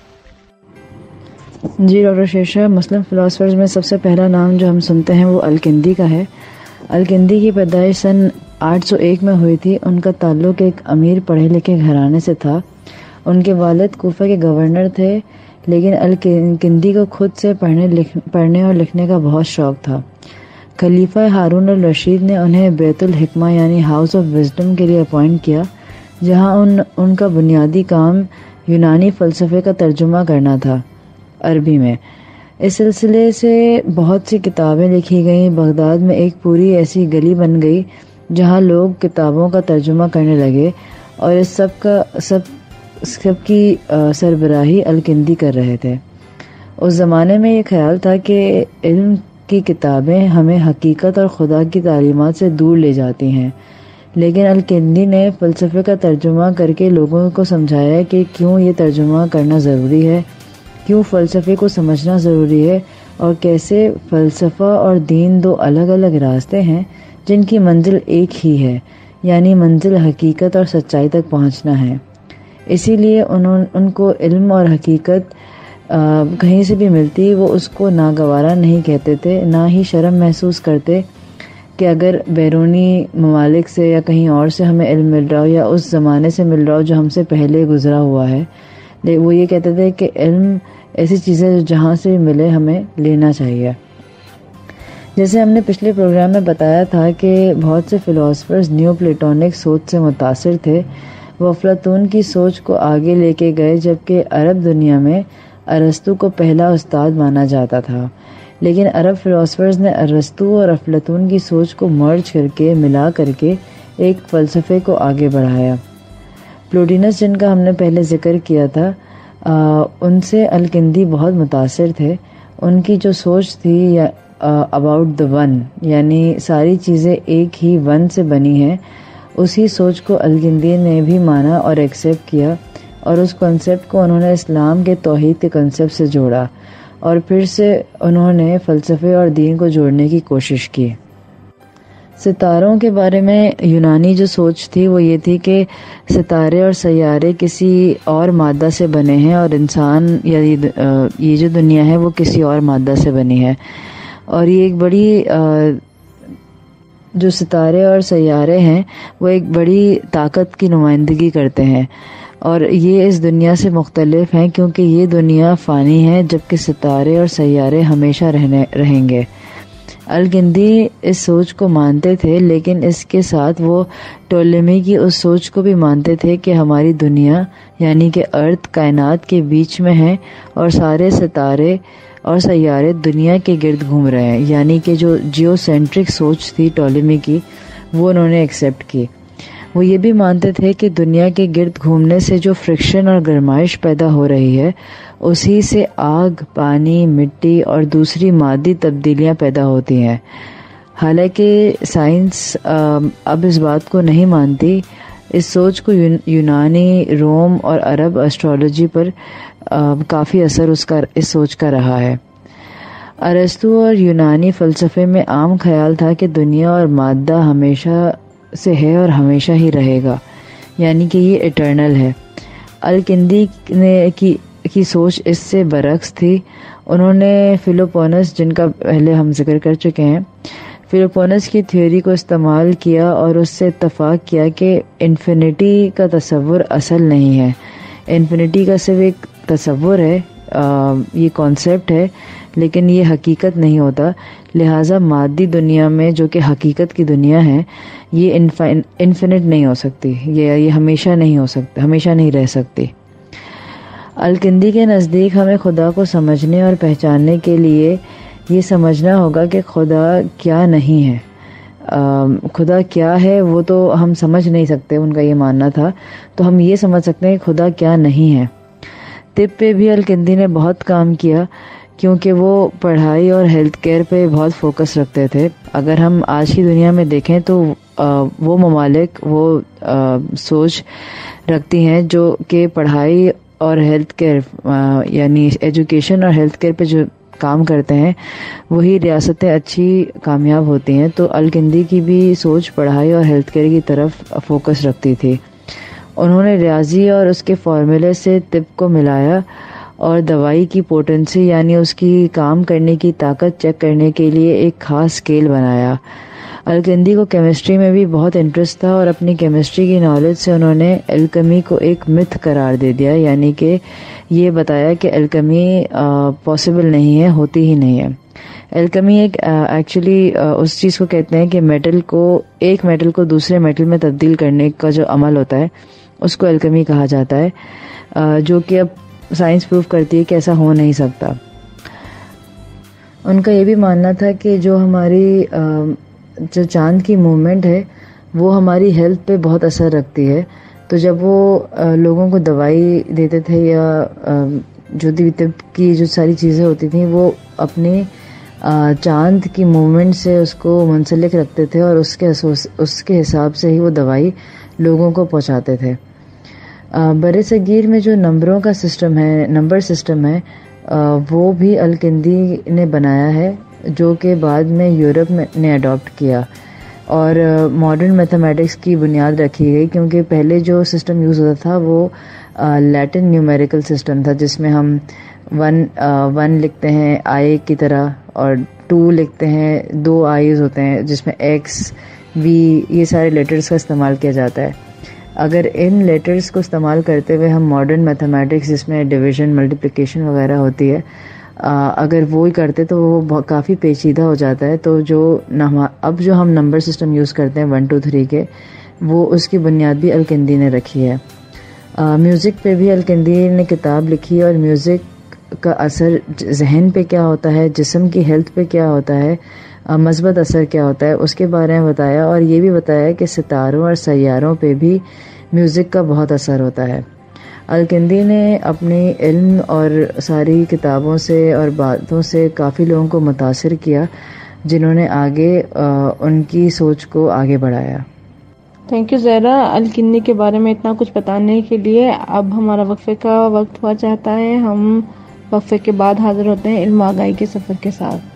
جی ڈاکٹر شیرشاہ، مسلم فلاسفرز میں سب سے پہلا نام جو ہم سنتے ہیں وہ الکندی کا ہے. الکندی کی پیدائش سن آٹھ سو ایک میں ہوئی تھی. ان کا تعلق ایک امیر پڑھے لکھے گھرانے سے تھا. ان کے والد کوفہ کے گورنر تھے، لیکن الکندی کو خود سے پڑھنے لکھ پڑھنے اور لکھنے کا بہت شوق تھا. خلیفہ ہارون الرشید نے انہیں بیت الحکمہ یعنی ہاؤس آف وزڈم کے لیے اپوائنٹ کیا، جہاں ان ان کا بنیادی کام یونانی فلسفے کا ترجمہ کرنا تھا عربی میں. اس سلسلے سے بہت سی کتابیں لکھی گئیں. بغداد میں ایک پوری ایسی گلی بن گئی جہاں لوگ کتابوں کا ترجمہ کرنے لگے، اور اس سب کا سب سب کی سربراہی الکندی کر رہے تھے. اس زمانے میں یہ خیال تھا کہ علم کی کتابیں ہمیں حقیقت اور خدا کی تعلیمات سے دور لے جاتی ہیں، لیکن الکندی نے فلسفے کا ترجمہ کر کے لوگوں کو سمجھایا کہ کیوں یہ ترجمہ کرنا ضروری ہے، کیوں فلسفے کو سمجھنا ضروری ہے، اور کیسے فلسفہ اور دین دو الگ الگ راستے ہیں جن کی منزل ایک ہی ہے، یعنی منزل حقیقت اور سچائی تک پہنچنا ہے. اسی لیے انہوں ان کو علم اور حقیقت کہیں سے بھی ملتی وہ اس کو ناگوارا نہیں کہتے تھے، نہ ہی شرم محسوس کرتے کہ اگر بیرونی ممالک سے یا کہیں اور سے ہمیں علم مل رہا ہو یا اس زمانے سے مل رہا ہو جو ہم سے پہلے گزرا ہوا ہے. وہ یہ کہتے تھے کہ علم ایسی چیزیں جو جہاں سے ملے ہمیں لینا چاہیے. جیسے ہم نے پچھلے پروگرام میں بتایا تھا کہ بہت سے فلاسفرز نیو پلیٹونک سوچ سے متاثر تھے. وہ افلاطون کی سوچ کو آگے لے کے گئے، جبکہ عرب دنیا میں ارسطو کو پہلا استاد مانا جاتا تھا. لیکن عرب فلاسفرز نے ارسطو اور افلاطون کی سوچ کو مرج کر کے ملا کر کے ایک فلسفے کو آگے بڑھایا. پلوٹینس جن کا ہم نے پہلے ذکر کیا تھا، آ, ان سے الکندی بہت متاثر تھے. ان کی جو سوچ تھی یا اباؤٹ دا ون، یعنی ساری چیزیں ایک ہی ون سے بنی ہیں، اسی سوچ کو الکندی نے بھی مانا اور ایکسیپٹ کیا، اور اس کنسیپٹ کو انہوں نے اسلام کے توحید کے کنسیپٹ سے جوڑا، اور پھر سے انہوں نے فلسفے اور دین کو جوڑنے کی کوشش کی. ستاروں کے بارے میں یونانی جو سوچ تھی وہ یہ تھی کہ ستارے اور سیارے کسی اور مادہ سے بنے ہیں، اور انسان یا یہ جو دنیا ہے وہ کسی اور مادہ سے بنی ہے. اور یہ ایک بڑی جو ستارے اور سیارے ہیں وہ ایک بڑی طاقت کی نمائندگی کرتے ہیں، اور یہ اس دنیا سے مختلف ہیں کیونکہ یہ دنیا فانی ہے، جبکہ ستارے اور سیارے ہمیشہ رہنے رہیں گے. الکندی اس سوچ کو مانتے تھے، لیکن اس کے ساتھ وہ ٹولمی کی اس سوچ کو بھی مانتے تھے کہ ہماری دنیا یعنی کہ ارتھ کائنات کے بیچ میں ہے، اور سارے ستارے اور سیارے دنیا کے گرد گھوم رہے ہیں، یعنی کہ جو جیو سینٹرک سوچ تھی ٹولمی کی وہ انہوں نے ایکسیپٹ کی. وہ یہ بھی مانتے تھے کہ دنیا کے گرد گھومنے سے جو فرکشن اور گرمائش پیدا ہو رہی ہے اسی سے آگ، پانی، مٹی اور دوسری مادی تبدیلیاں پیدا ہوتی ہیں. حالانکہ سائنس اب اس بات کو نہیں مانتی. اس سوچ کو یونانی، روم اور عرب اسٹرالوجی پر کافی اثر اس کا اس سوچ کا رہا ہے. ارسطو اور یونانی فلسفے میں عام خیال تھا کہ دنیا اور مادہ ہمیشہ سے ہے اور ہمیشہ ہی رہے گا، یعنی کہ یہ ایٹرنل ہے. الکندی نے کی کی سوچ اس سے برعکس تھی. انہوں نے فلوپونس، جن کا پہلے ہم ذکر کر چکے ہیں، فلوپونس کی تھیوری کو استعمال کیا اور اس سے اتفاق کیا کہ انفینٹی کا تصور اصل نہیں ہے، انفینٹی کا صرف ایک تصور ہے، یہ کانسیپٹ ہے، لیکن یہ حقیقت نہیں ہوتا. لہٰذا مادی دنیا میں جو کہ حقیقت کی دنیا ہے، یہ انفینٹ نہیں ہو سکتی، یہ یہ ہمیشہ نہیں ہو سکتا، ہمیشہ نہیں رہ سکتی. الکندی کے نزدیک ہمیں خدا کو سمجھنے اور پہچاننے کے لیے یہ سمجھنا ہوگا کہ خدا کیا نہیں ہے. خدا کیا ہے وہ تو ہم سمجھ نہیں سکتے، ان کا یہ ماننا تھا. تو ہم یہ سمجھ سکتے ہیں کہ خدا کیا نہیں ہے. طب پہ بھی الکندی نے بہت کام کیا، کیونکہ وہ پڑھائی اور ہیلتھ کیئر پہ بہت فوکس رکھتے تھے. اگر ہم آج کی دنیا میں دیکھیں تو وہ ممالک وہ سوچ رکھتی ہیں جو کہ پڑھائی اور ہیلتھ کیئر یعنی ایجوکیشن اور ہیلتھ کیئر پہ جو کام کرتے ہیں وہی ریاستیں اچھی کامیاب ہوتی ہیں. تو الکندی کی بھی سوچ پڑھائی اور ہیلتھ کیئر کی طرف فوکس رکھتی تھی. انہوں نے ریاضی اور اس کے فارمولے سے طب کو ملایا اور دوائی کی پوٹنسی یعنی اس کی کام کرنے کی طاقت چیک کرنے کے لیے ایک خاص اسکیل بنایا. الکندی کو کیمسٹری میں بھی بہت انٹرسٹ تھا اور اپنی کیمسٹری کی نالج سے انہوں نے الکمی کو ایک متھ قرار دے دیا، یعنی کہ یہ بتایا کہ الکمی پاسبل نہیں ہے، ہوتی ہی نہیں ہے. الکمی ایک ایکچولی اس چیز کو کہتے ہیں کہ میٹل کو ایک میٹل کو دوسرے میٹل میں تبدیل کرنے کا جو عمل ہوتا ہے اس کو الکمی کہا جاتا ہے، جو کہ اب سائنس پروف کرتی ہے کہ ایسا ہو نہیں سکتا. ان کا یہ بھی ماننا تھا کہ جو ہماری جو چاند کی موومنٹ ہے وہ ہماری ہیلتھ پہ بہت اثر رکھتی ہے. تو جب وہ لوگوں کو دوائی دیتے تھے یا جو طب کی جو ساری چیزیں ہوتی تھیں وہ اپنی چاند کی موومنٹ سے اس کو منسلک رکھتے تھے اور اس کے اس کے حساب سے ہی وہ دوائی لوگوں کو پہنچاتے تھے. بر صغیر میں جو نمبروں کا سسٹم ہے، نمبر سسٹم ہے، وہ بھی الکندی نے بنایا ہے، جو کہ بعد میں یورپ میں نے اڈاپٹ کیا اور ماڈرن میتھمیٹکس کی بنیاد رکھی گئی. کیونکہ پہلے جو سسٹم یوز ہوتا تھا وہ لیٹن نیومیریکل سسٹم تھا، جس میں ہم ون ون لکھتے ہیں آئی کی طرح اور ٹو لکھتے ہیں، دو آئیز ہوتے ہیں جس میں ایکس وی یہ سارے لیٹرز کا استعمال کیا جاتا ہے. اگر ان لیٹرز کو استعمال کرتے ہوئے ہم ماڈرن میتھمیٹکس جس میں ڈویژن ملٹیپلیکیشن وغیرہ ہوتی ہے اگر وہی کرتے تو وہ کافی پیچیدہ ہو جاتا ہے. تو جو اب جو ہم نمبر سسٹم یوز کرتے ہیں ون ٹو تھری کے، وہ اس کی بنیاد بھی الکندی نے رکھی ہے. میوزک پہ بھی الکندی نے کتاب لکھی اور میوزک کا اثر ذہن پہ کیا ہوتا ہے، جسم کی ہیلتھ پہ کیا ہوتا ہے، مثبت اثر کیا ہوتا ہے، اس کے بارے میں بتایا. اور یہ بھی بتایا کہ ستاروں اور سیاروں پہ بھی میوزک کا بہت اثر ہوتا ہے. الکندی نے اپنی علم اور ساری کتابوں سے اور باتوں سے کافی لوگوں کو متاثر کیا، جنہوں نے آگے ان کی سوچ کو آگے بڑھایا. تھینک یو زہرا الکندی کے بارے میں اتنا کچھ بتانے کے لیے. اب ہمارا وقفے کا وقت ہوا چاہتا ہے. ہم وقفے کے بعد حاضر ہوتے ہیں علم و آگاہی کے سفر کے ساتھ.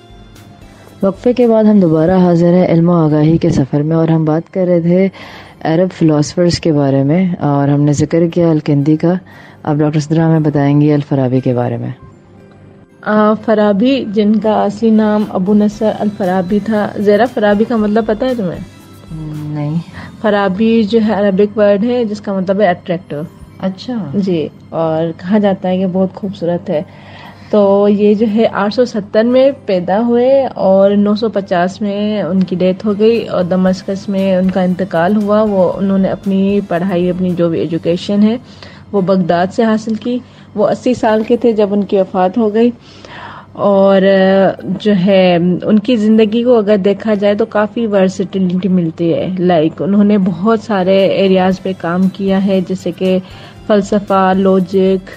وقفے کے بعد ہم دوبارہ حاضر ہیں علم و آگاہی کے سفر میں، اور ہم بات کر رہے تھے عرب فلاسفرز کے بارے میں اور ہم نے ذکر کیا الکندی کا. اب ڈاکٹر صدرہ ہمیں بتائیں گی الفارابی کے بارے میں. فارابی جن کا اصلی نام ابو نصر الفارابی تھا. زیرا فارابی کا مطلب پتہ ہے تمہیں؟ نہیں. فارابی جو ہے عربک ورڈ ہے جس کا مطلب ہے اٹریکٹو. اچھا جی، اور کہا جاتا ہے کہ بہت خوبصورت ہے. تو یہ جو ہے آٹھ سو ستر میں پیدا ہوئے اور نو سو پچاس میں ان کی ڈیتھ ہو گئی اور دمشقس میں ان کا انتقال ہوا. وہ انہوں نے اپنی پڑھائی اپنی جو بھی ایجوکیشن ہے وہ بغداد سے حاصل کی. وہ اسی سال کے تھے جب ان کی وفات ہو گئی. اور جو ہے ان کی زندگی کو اگر دیکھا جائے تو کافی ورسٹیلٹی ملتی ہے. لائک انہوں نے بہت سارے ایریاز پہ کام کیا ہے، جیسے کہ فلسفہ، لاجک،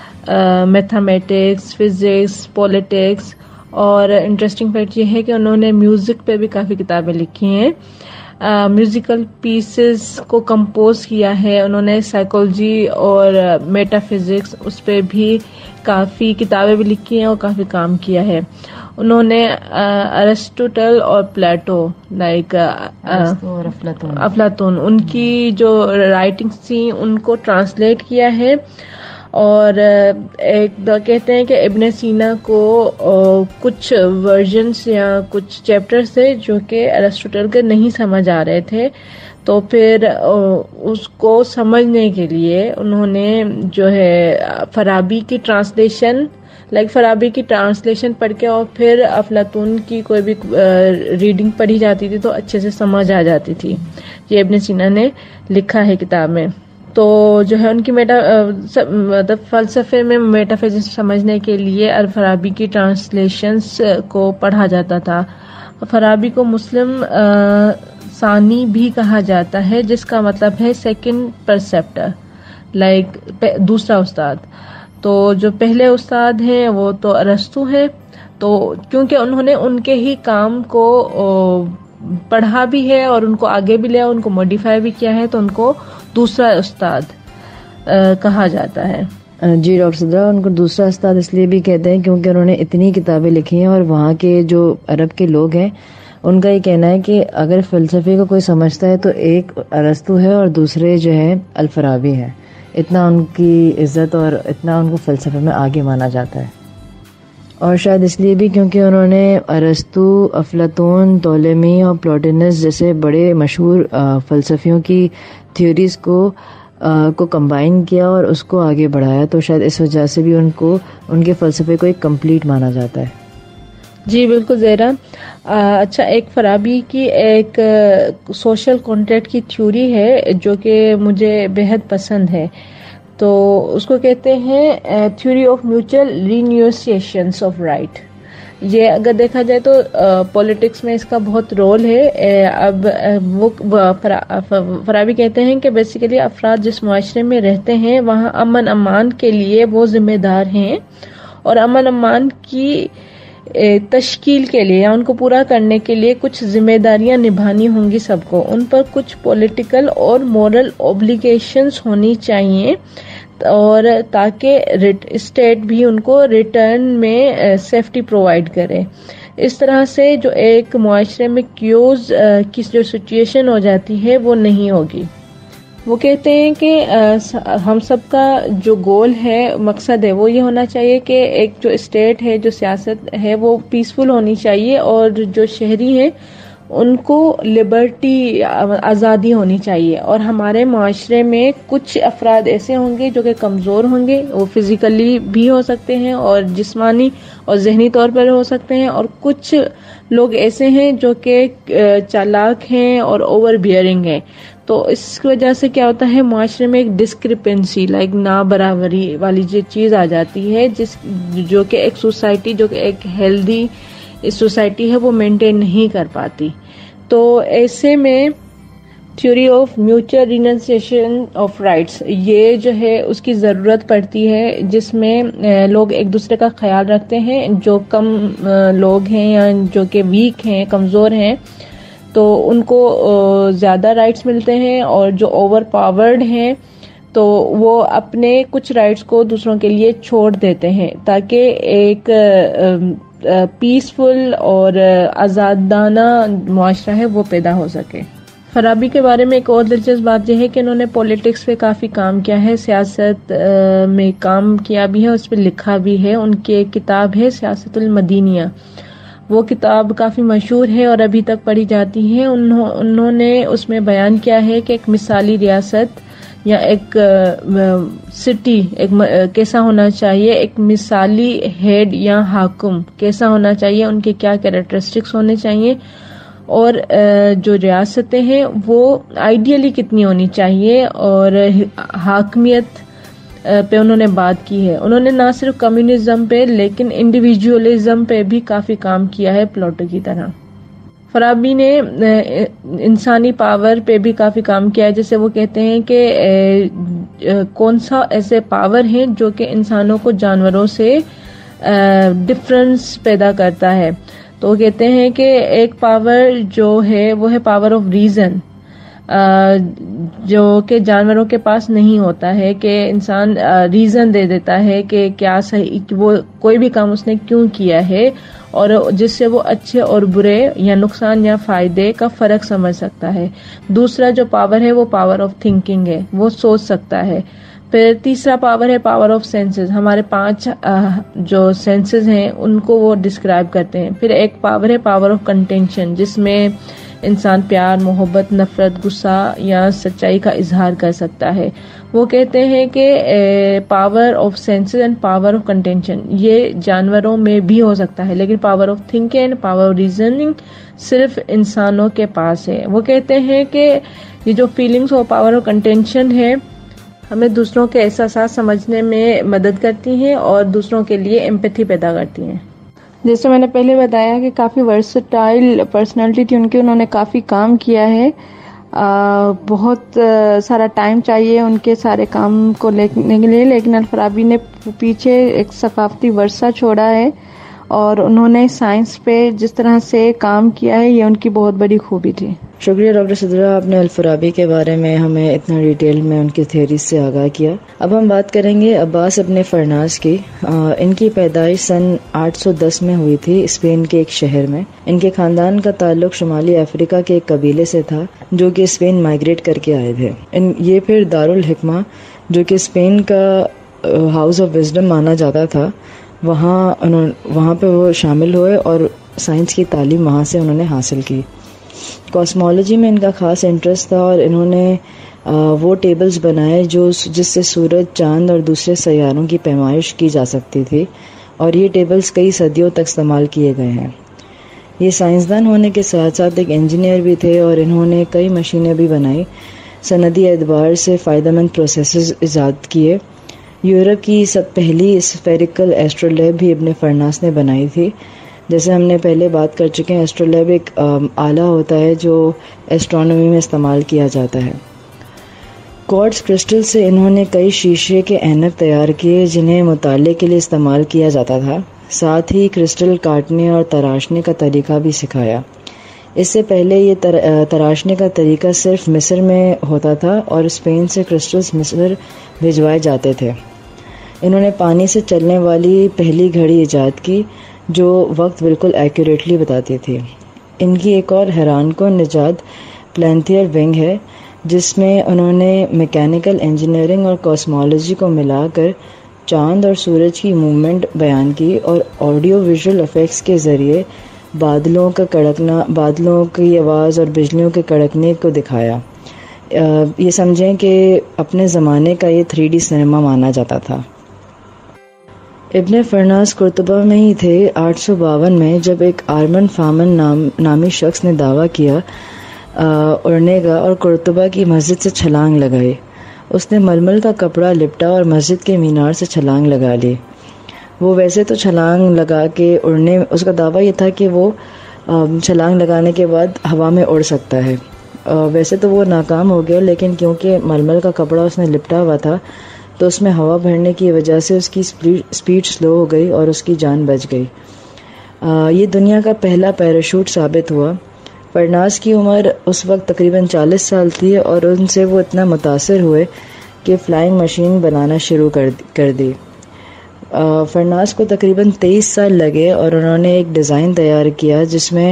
میتھمیٹکس، فزکس، پولیٹکس. اور انٹرسٹنگ فیکٹ یہ ہے کہ انہوں نے میوزک پہ بھی کافی کتابیں لکھی ہیں، میوزیکل پیسز کو کمپوز کیا ہے. انہوں نے سائیکالوجی اور میٹا فزکس اس پہ بھی کافی کتابیں بھی لکھی ہیں اور کافی کام کیا ہے. انہوں نے ارسطوٹل اور پلیٹو لائک افلاطون ان کی جو رائٹنگس تھیں ان کو ٹرانسلیٹ کیا ہے اور ایک کہتے ہیں کہ ابن سینا کو کچھ ورژنس یا کچھ چیپٹرز تھے جو کہ ایرسٹوٹل کے نہیں سمجھ آ رہے تھے، تو پھر اس کو سمجھنے کے لیے انہوں نے جو ہے فارابی کی ٹرانسلیشن لائک فارابی کی ٹرانسلیشن پڑھ کے اور پھر افلاطون کی کوئی بھی ریڈنگ پڑھی جاتی تھی تو اچھے سے سمجھ آ جاتی تھی. یہ ابن سینا نے لکھا ہے کتاب میں. تو جو ہے ان کی میٹا مطلب فلسفے میں میٹا فزکس سمجھنے کے لیے الفارابی کی ٹرانسلیشنز کو پڑھا جاتا تھا. فارابی کو مسلم ثانی بھی کہا جاتا ہے، جس کا مطلب ہے سیکنڈ پرسیپٹر، لائک دوسرا استاد. تو جو پہلے استاد ہیں وہ تو ارسطو ہے، تو کیونکہ انہوں نے ان کے ہی کام کو پڑھا بھی ہے اور ان کو آگے بھی لیا، ان کو موڈیفائی بھی کیا ہے، تو ان کو دوسرا استاد کہا جاتا ہے. جی ڈاکٹر صدرہ، ان کو دوسرا استاد اس لیے بھی کہتے ہیں کیونکہ انہوں نے اتنی کتابیں لکھی ہیں، اور وہاں کے جو عرب کے لوگ ہیں ان کا یہ کہنا ہے کہ اگر فلسفے کو کوئی سمجھتا ہے تو ایک ارسطو ہے اور دوسرے جو ہے الفارابی ہے. اتنا ان کی عزت اور اتنا ان کو فلسفے میں آگے مانا جاتا ہے. اور شاید اس لیے بھی کیونکہ انہوں نے ارسطو، افلاطون، طولمی اور پلاٹینس جیسے بڑے مشہور فلسفیوں کی تھیوریز کو کو کمبائن کیا اور اس کو آگے بڑھایا، تو شاید اس وجہ سے بھی ان کو ان کے فلسفے کو ایک کمپلیٹ مانا جاتا ہے. جی بالکل زیرا. اچھا، ایک فارابی کی ایک سوشل کانٹریکٹ کی تھیوری ہے جو کہ مجھے بہت پسند ہے. تو اس کو کہتے ہیں theory of mutual renunciations of right. یہ اگر دیکھا جائے تو پولیٹکس میں اس کا بہت رول ہے. اب وہ فارابی کہتے ہیں کہ بیسیکلی افراد جس معاشرے میں رہتے ہیں وہاں امن امان کے لیے وہ ذمہ دار ہیں، اور امن امان کی تشکیل کے لیے یا ان کو پورا کرنے کے لیے کچھ ذمہ داریاں نبھانی ہوں گی سب کو. ان پر کچھ پولیٹیکل اور مورل اوبلیگیشنز ہونی چاہیے، اور تاکہ اسٹیٹ بھی ان کو ریٹرن میں سیفٹی پرووائڈ کرے. اس طرح سے جو ایک معاشرے میں کیوز کی جو سچویشن ہو جاتی ہے وہ نہیں ہوگی. وہ کہتے ہیں کہ ہم سب کا جو گول ہے، مقصد ہے، وہ یہ ہونا چاہیے کہ ایک جو اسٹیٹ ہے، جو سیاست ہے، وہ پیسفل ہونی چاہیے، اور جو شہری ہیں ان کو لبرٹی، آزادی ہونی چاہیے. اور ہمارے معاشرے میں کچھ افراد ایسے ہوں گے جو کہ کمزور ہوں گے، وہ فزیکلی بھی ہو سکتے ہیں اور جسمانی اور ذہنی طور پر ہو سکتے ہیں، اور کچھ لوگ ایسے ہیں جو کہ چالاک ہیں اور اوور بیئرنگ ہیں. تو اس کی وجہ سے کیا ہوتا ہے، معاشرے میں ایک ڈسکرپنسی، لائک نا برابری والی جو چیز آ جاتی ہے، جس جو کہ ایک سوسائٹی جو کہ ایک ہیلدی سوسائٹی ہے وہ مینٹین نہیں کر پاتی. تو ایسے میں theory of mutual renunciation of rights, یہ جو ہے اس کی ضرورت پڑتی ہے، جس میں لوگ ایک دوسرے کا خیال رکھتے ہیں. جو کم لوگ ہیں یا جو کہ ویک ہیں، کمزور ہیں، تو ان کو زیادہ رائٹس ملتے ہیں، اور جو اوور پاورڈ ہیں تو وہ اپنے کچھ رائٹس کو دوسروں کے لیے چھوڑ دیتے ہیں، تاکہ ایک پیسفل اور آزادانہ معاشرہ ہے وہ پیدا ہو سکے. فارابی کے بارے میں ایک اور دلچسپ بات یہ ہے کہ انہوں نے پولیٹکس پہ کافی کام کیا ہے، سیاست میں کام کیا بھی ہے، اس پہ لکھا بھی ہے. ان کی ایک کتاب ہے سیاست المدینیہ، وہ کتاب کافی مشہور ہے اور ابھی تک پڑھی جاتی ہے. انہوں, انہوں نے اس میں بیان کیا ہے کہ ایک مثالی ریاست یا ایک سٹی ایک کیسا ہونا چاہیے، ایک مثالی ہیڈ یا حاکم کیسا ہونا چاہیے، ان کے کیا کیریکٹرسٹکس ہونے چاہیے، اور جو ریاستیں ہیں وہ آئیڈیلی کتنی ہونی چاہیے، اور حاکمیت پہ انہوں نے بات کی ہے. انہوں نے نہ صرف کمیونزم پہ لیکن انڈیویجولزم پہ بھی کافی کام کیا ہے پلاٹو کی طرح. فارابی نے انسانی پاور پہ بھی کافی کام کیا ہے، جیسے وہ کہتے ہیں کہ کون سا ایسے پاور ہیں جو کہ انسانوں کو جانوروں سے ڈفرنس پیدا کرتا ہے. تو وہ کہتے ہیں کہ ایک پاور جو ہے وہ ہے پاور آف ریزن، جو کہ جانوروں کے پاس نہیں ہوتا ہے، کہ انسان ریزن دے دیتا ہے کہ کیا صحیح، وہ کوئی بھی کام اس نے کیوں کیا ہے، اور جس سے وہ اچھے اور برے یا نقصان یا فائدے کا فرق سمجھ سکتا ہے. دوسرا جو پاور ہے وہ پاور آف تھنکنگ ہے، وہ سوچ سکتا ہے. پھر تیسرا پاور ہے پاور آف سینسز، ہمارے پانچ جو سینسز ہیں ان کو وہ ڈسکرائب کرتے ہیں. پھر ایک پاور ہے پاور آف کنٹینشن، جس میں انسان پیار، محبت، نفرت، غصہ یا سچائی کا اظہار کر سکتا ہے. وہ کہتے ہیں کہ power of senses and power of contention یہ جانوروں میں بھی ہو سکتا ہے، لیکن power of thinking and power of reasoning صرف انسانوں کے پاس ہے. وہ کہتے ہیں کہ یہ جو فیلنگس اور پاور آف کنٹینشن ہے ہمیں دوسروں کے احساسات سمجھنے میں مدد کرتی ہیں اور دوسروں کے لیے ایمپیتھی پیدا کرتی ہیں. جیسے میں نے پہلے بتایا کہ کافی ورسٹائل پرسنالٹی تھی ان کی، انہوں نے کافی کام کیا ہے، آ, بہت آ, سارا ٹائم چاہیے ان کے سارے کام کو لینے کے لیے، لیکن الفارابی نے پیچھے ایک ثقافتی ورثہ چھوڑا ہے اور انہوں نے سائنس پہ جس طرح سے کام کیا ہے یہ ان کی بہت بڑی خوبی تھی. شکریہ ڈاکٹر صدرہ، آپ نے الفارابی کے بارے میں ہمیں اتنا ڈیٹیل میں ان کی تھیریز سے آگاہ کیا. اب ہم بات کریں گے عباس ابن فرناس کی. ان کی پیدائش سن آٹھ سو دس میں ہوئی تھی اسپین کے ایک شہر میں. ان کے خاندان کا تعلق شمالی افریقہ کے ایک قبیلے سے تھا جو کہ اسپین مائیگریٹ کر کے آئے تھے. ان یہ پھر دارالحکمہ جو کہ اسپین کا ہاؤس آف وزڈم مانا جاتا تھا، وہاں انہوں وہاں پہ وہ شامل ہوئے اور سائنس کی تعلیم وہاں سے انہوں نے حاصل کی. کاسمولوجی میں ان کا خاص انٹرسٹ تھا اور انہوں نے وہ ٹیبلز بنائے جو جس سے سورج، چاند اور دوسرے سیاروں کی پیمائش کی جا سکتی تھی، اور یہ ٹیبلز کئی صدیوں تک استعمال کیے گئے ہیں. یہ سائنسدان ہونے کے ساتھ ساتھ ایک انجینئر بھی تھے اور انہوں نے کئی مشینیں بھی بنائی، سندی اعتبار سے فائدہ مند پروسیسز ایجاد کیے. یورپ کی سب پہلی اسفیریکل ایسٹرولیب بھی ابن فرناس نے بنائی تھی. جیسے ہم نے پہلے بات کر چکے ہیں، ایسٹرولیب ایک آلہ ہوتا ہے جو ایسٹرونومی میں استعمال کیا جاتا ہے. کوارٹز کرسٹل سے انہوں نے کئی شیشے کے اینک تیار کیے جنہیں مطالعے کے لیے استعمال کیا جاتا تھا. ساتھ ہی کرسٹل کاٹنے اور تراشنے کا طریقہ بھی سکھایا. اس سے پہلے یہ تراشنے کا طریقہ صرف مصر میں ہوتا تھا اور اسپین سے کرسٹلز مصر بھجوائے جاتے تھے. انہوں نے پانی سے چلنے والی پہلی گھڑی ایجاد کی جو وقت بالکل ایکوریٹلی بتاتی تھی. ان کی ایک اور حیران کن ایجاد پلانتھیئر ونگ ہے جس میں انہوں نے میکینیکل انجینئرنگ اور کاسمولوجی کو ملا کر چاند اور سورج کی موومنٹ بیان کی اور آڈیو ویژول افیکٹس کے ذریعے بادلوں کا کڑکنا، بادلوں کی آواز اور بجلیوں کے کڑکنے کو دکھایا. یہ سمجھیں کہ اپنے زمانے کا یہ تھری ڈی سنیما مانا جاتا تھا. ابن فرناس قرطبہ میں ہی تھے آٹھ سو باون میں جب ایک آرمن فامن نام نامی شخص نے دعویٰ کیا اڑنے کا اور قرطبہ کی مسجد سے چھلانگ لگائی. اس نے ململ کا کپڑا لپٹا اور مسجد کے مینار سے چھلانگ لگا لی. وہ ویسے تو چھلانگ لگا کے اڑنے، اس کا دعویٰ یہ تھا کہ وہ چھلانگ لگانے کے بعد ہوا میں اڑ سکتا ہے. ویسے تو وہ ناکام ہو گیا، لیکن کیونکہ ململ کا کپڑا اس نے لپٹا ہوا تھا تو اس میں ہوا بھرنے کی وجہ سے اس کی سپیڈ سلو ہو گئی اور اس کی جان بچ گئی. یہ دنیا کا پہلا پیراشوٹ ثابت ہوا. فرناس کی عمر اس وقت تقریباً چالیس سال تھی اور ان سے وہ اتنا متاثر ہوئے کہ فلائنگ مشین بنانا شروع کر دی. فرناس کو تقریباً تیئیس سال لگے اور انہوں نے ایک ڈیزائن تیار کیا جس میں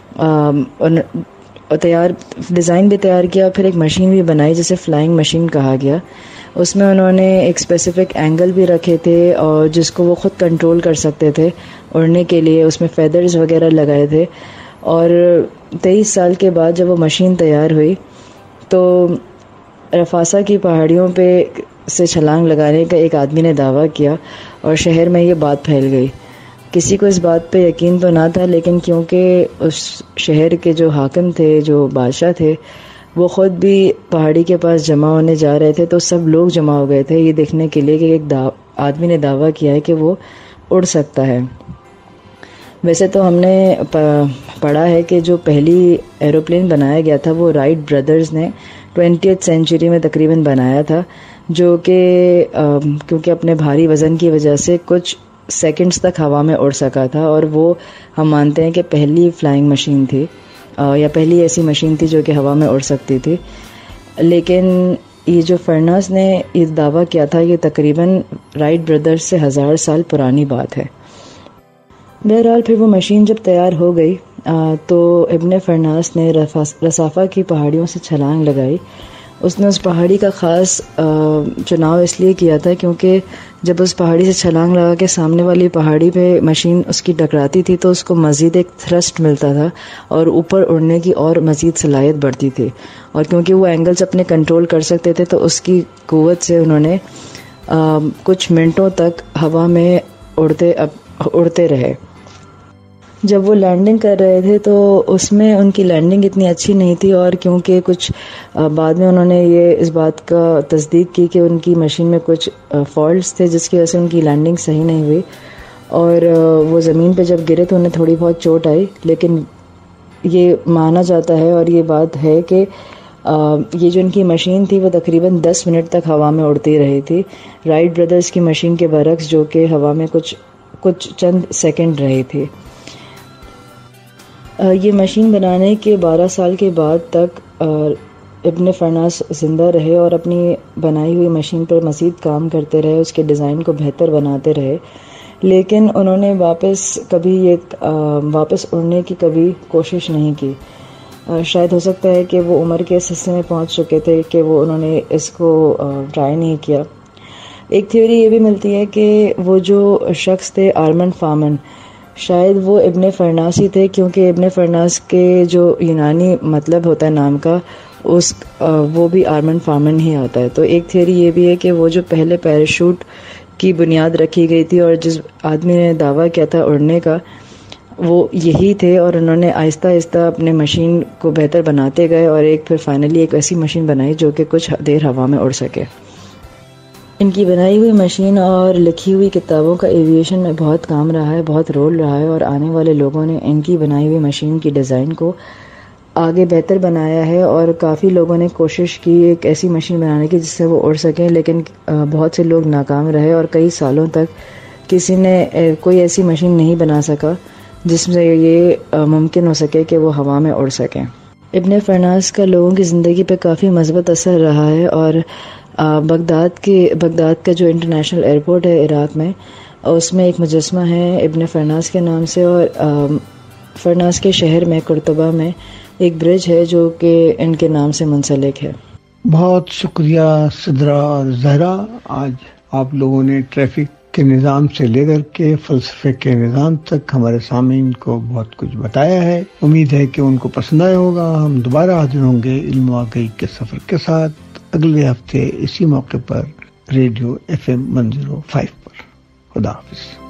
تیار ڈیزائن بھی تیار کیا اور پھر ایک مشین بھی بنائی جسے فلائنگ مشین کہا گیا. اس میں انہوں نے ایک اسپیسیفک اینگل بھی رکھے تھے اور جس کو وہ خود کنٹرول کر سکتے تھے اڑنے کے لیے. اس میں فیدرز وغیرہ لگائے تھے. اور تیئیس سال کے بعد جب وہ مشین تیار ہوئی تو رفاسا کی پہاڑیوں پہ سے چھلانگ لگانے کا ایک آدمی نے دعویٰ کیا اور شہر میں یہ بات پھیل گئی. کسی کو اس بات پہ یقین تو نہ تھا، لیکن کیونکہ اس شہر کے جو حاکم تھے، جو بادشاہ تھے، وہ خود بھی پہاڑی کے پاس جمع ہونے جا رہے تھے تو سب لوگ جمع ہو گئے تھے یہ دیکھنے کے لیے کہ ایک آدمی نے دعویٰ کیا ہے کہ وہ اڑ سکتا ہے. ویسے تو ہم نے پڑھا ہے کہ جو پہلی ایروپلین بنایا گیا تھا وہ رائٹ بردرز نے ٹوینٹیتھ سینچری میں تقریباً بنایا تھا، جو کہ کیونکہ اپنے بھاری وزن کی وجہ سے کچھ سیکنڈز تک ہوا میں اڑ سکا تھا، اور وہ ہم مانتے ہیں کہ پہلی فلائنگ مشین تھی یا پہلی ایسی مشین تھی جو کہ ہوا میں اڑ سکتی تھی. لیکن یہ جو فرناس نے یہ دعویٰ کیا تھا یہ تقریباً رائٹ بردرز سے ہزار سال پرانی بات ہے. بہرحال پھر وہ مشین جب تیار ہو گئی تو ابن فرناس نے رصافہ کی پہاڑیوں سے چھلانگ لگائی اس نے اس پہاڑی کا خاص چناؤ اس لیے کیا تھا کیونکہ جب اس پہاڑی سے چھلانگ لگا کے سامنے والی پہاڑی پہ مشین اس کی ٹکراتی تھی تو اس کو مزید ایک تھرسٹ ملتا تھا اور اوپر اڑنے کی اور مزید صلاحیت بڑھتی تھی. اور کیونکہ وہ اینگلز اپنے کنٹرول کر سکتے تھے تو اس کی قوت سے انہوں نے آ, کچھ منٹوں تک ہوا میں اڑتے اڑتے رہے. جب وہ لینڈنگ کر رہے تھے تو اس میں ان کی لینڈنگ اتنی اچھی نہیں تھی اور کیونکہ کچھ بعد میں انہوں نے یہ اس بات کا تصدیق کی کہ ان کی مشین میں کچھ فالٹس تھے جس کی وجہ سے ان کی لینڈنگ صحیح نہیں ہوئی اور وہ زمین پہ جب گرے تو انہیں تھوڑی بہت چوٹ آئی. لیکن یہ مانا جاتا ہے اور یہ بات ہے کہ یہ جو ان کی مشین تھی وہ تقریباً دس منٹ تک ہوا میں اڑتی رہی تھی، رائٹ بردرز کی مشین کے برعکس جو کہ ہوا میں کچھ کچھ چند سیکنڈ رہی تھی. یہ مشین بنانے کے بارہ سال کے بعد تک ابن فرناس زندہ رہے اور اپنی بنائی ہوئی مشین پر مزید کام کرتے رہے، اس کے ڈیزائن کو بہتر بناتے رہے. لیکن انہوں نے واپس کبھی یہ واپس اڑنے کی کبھی کوشش نہیں کی. شاید ہو سکتا ہے کہ وہ عمر کے اس حصے میں پہنچ چکے تھے کہ وہ انہوں نے اس کو ٹرائی نہیں کیا. ایک تھیوری یہ بھی ملتی ہے کہ وہ جو شخص تھے آرمنڈ فارمن، شاید وہ ابن فرناس ہی تھے کیونکہ ابن فرناس کے جو یونانی مطلب ہوتا ہے نام کا اس وہ بھی آرمنڈ فارمن ہی آتا ہے. تو ایک تھیوری یہ بھی ہے کہ وہ جو پہلے پیراشوٹ کی بنیاد رکھی گئی تھی اور جس آدمی نے دعویٰ کیا تھا اڑنے کا وہ یہی تھے اور انہوں نے آہستہ آہستہ اپنے مشین کو بہتر بناتے گئے اور ایک پھر فائنلی ایک ایسی مشین بنائی جو کہ کچھ دیر ہوا میں اڑ سکے. ان کی بنائی ہوئی مشین اور لکھی ہوئی کتابوں کا ایویشن میں بہت کام رہا ہے، بہت رول رہا ہے اور آنے والے لوگوں نے ان کی بنائی ہوئی مشین کی ڈیزائن کو آگے بہتر بنایا ہے اور کافی لوگوں نے کوشش کی ایک ایسی مشین بنانے کی جس سے وہ اڑ سکیں، لیکن بہت سے لوگ ناکام رہے اور کئی سالوں تک کسی نے کوئی ایسی مشین نہیں بنا سکا جس سے یہ ممکن ہو سکے کہ وہ ہوا میں اڑ سکیں. ابن فرناس کا لوگوں کی زندگی پہ کافی مثبت اثر رہا ہے اور بغداد کے بغداد کا جو انٹرنیشنل ایئرپورٹ ہے عراق میں، اس میں ایک مجسمہ ہے ابن فرناس کے نام سے اور فرناس کے شہر میں قرطبہ میں ایک برج ہے جو کہ ان کے نام سے منسلک ہے. بہت شکریہ سدرا اور زہرا. آج آپ لوگوں نے ٹریفک کے نظام سے لے کر کے فلسفے کے نظام تک ہمارے سامعین کو بہت کچھ بتایا ہے. امید ہے کہ ان کو پسند آیا ہوگا. ہم دوبارہ حاضر ہوں گے علم و آگاہی کے سفر کے ساتھ اگلے ہفتے اسی موقع پر radio F M one zero five پر. خدا حافظ.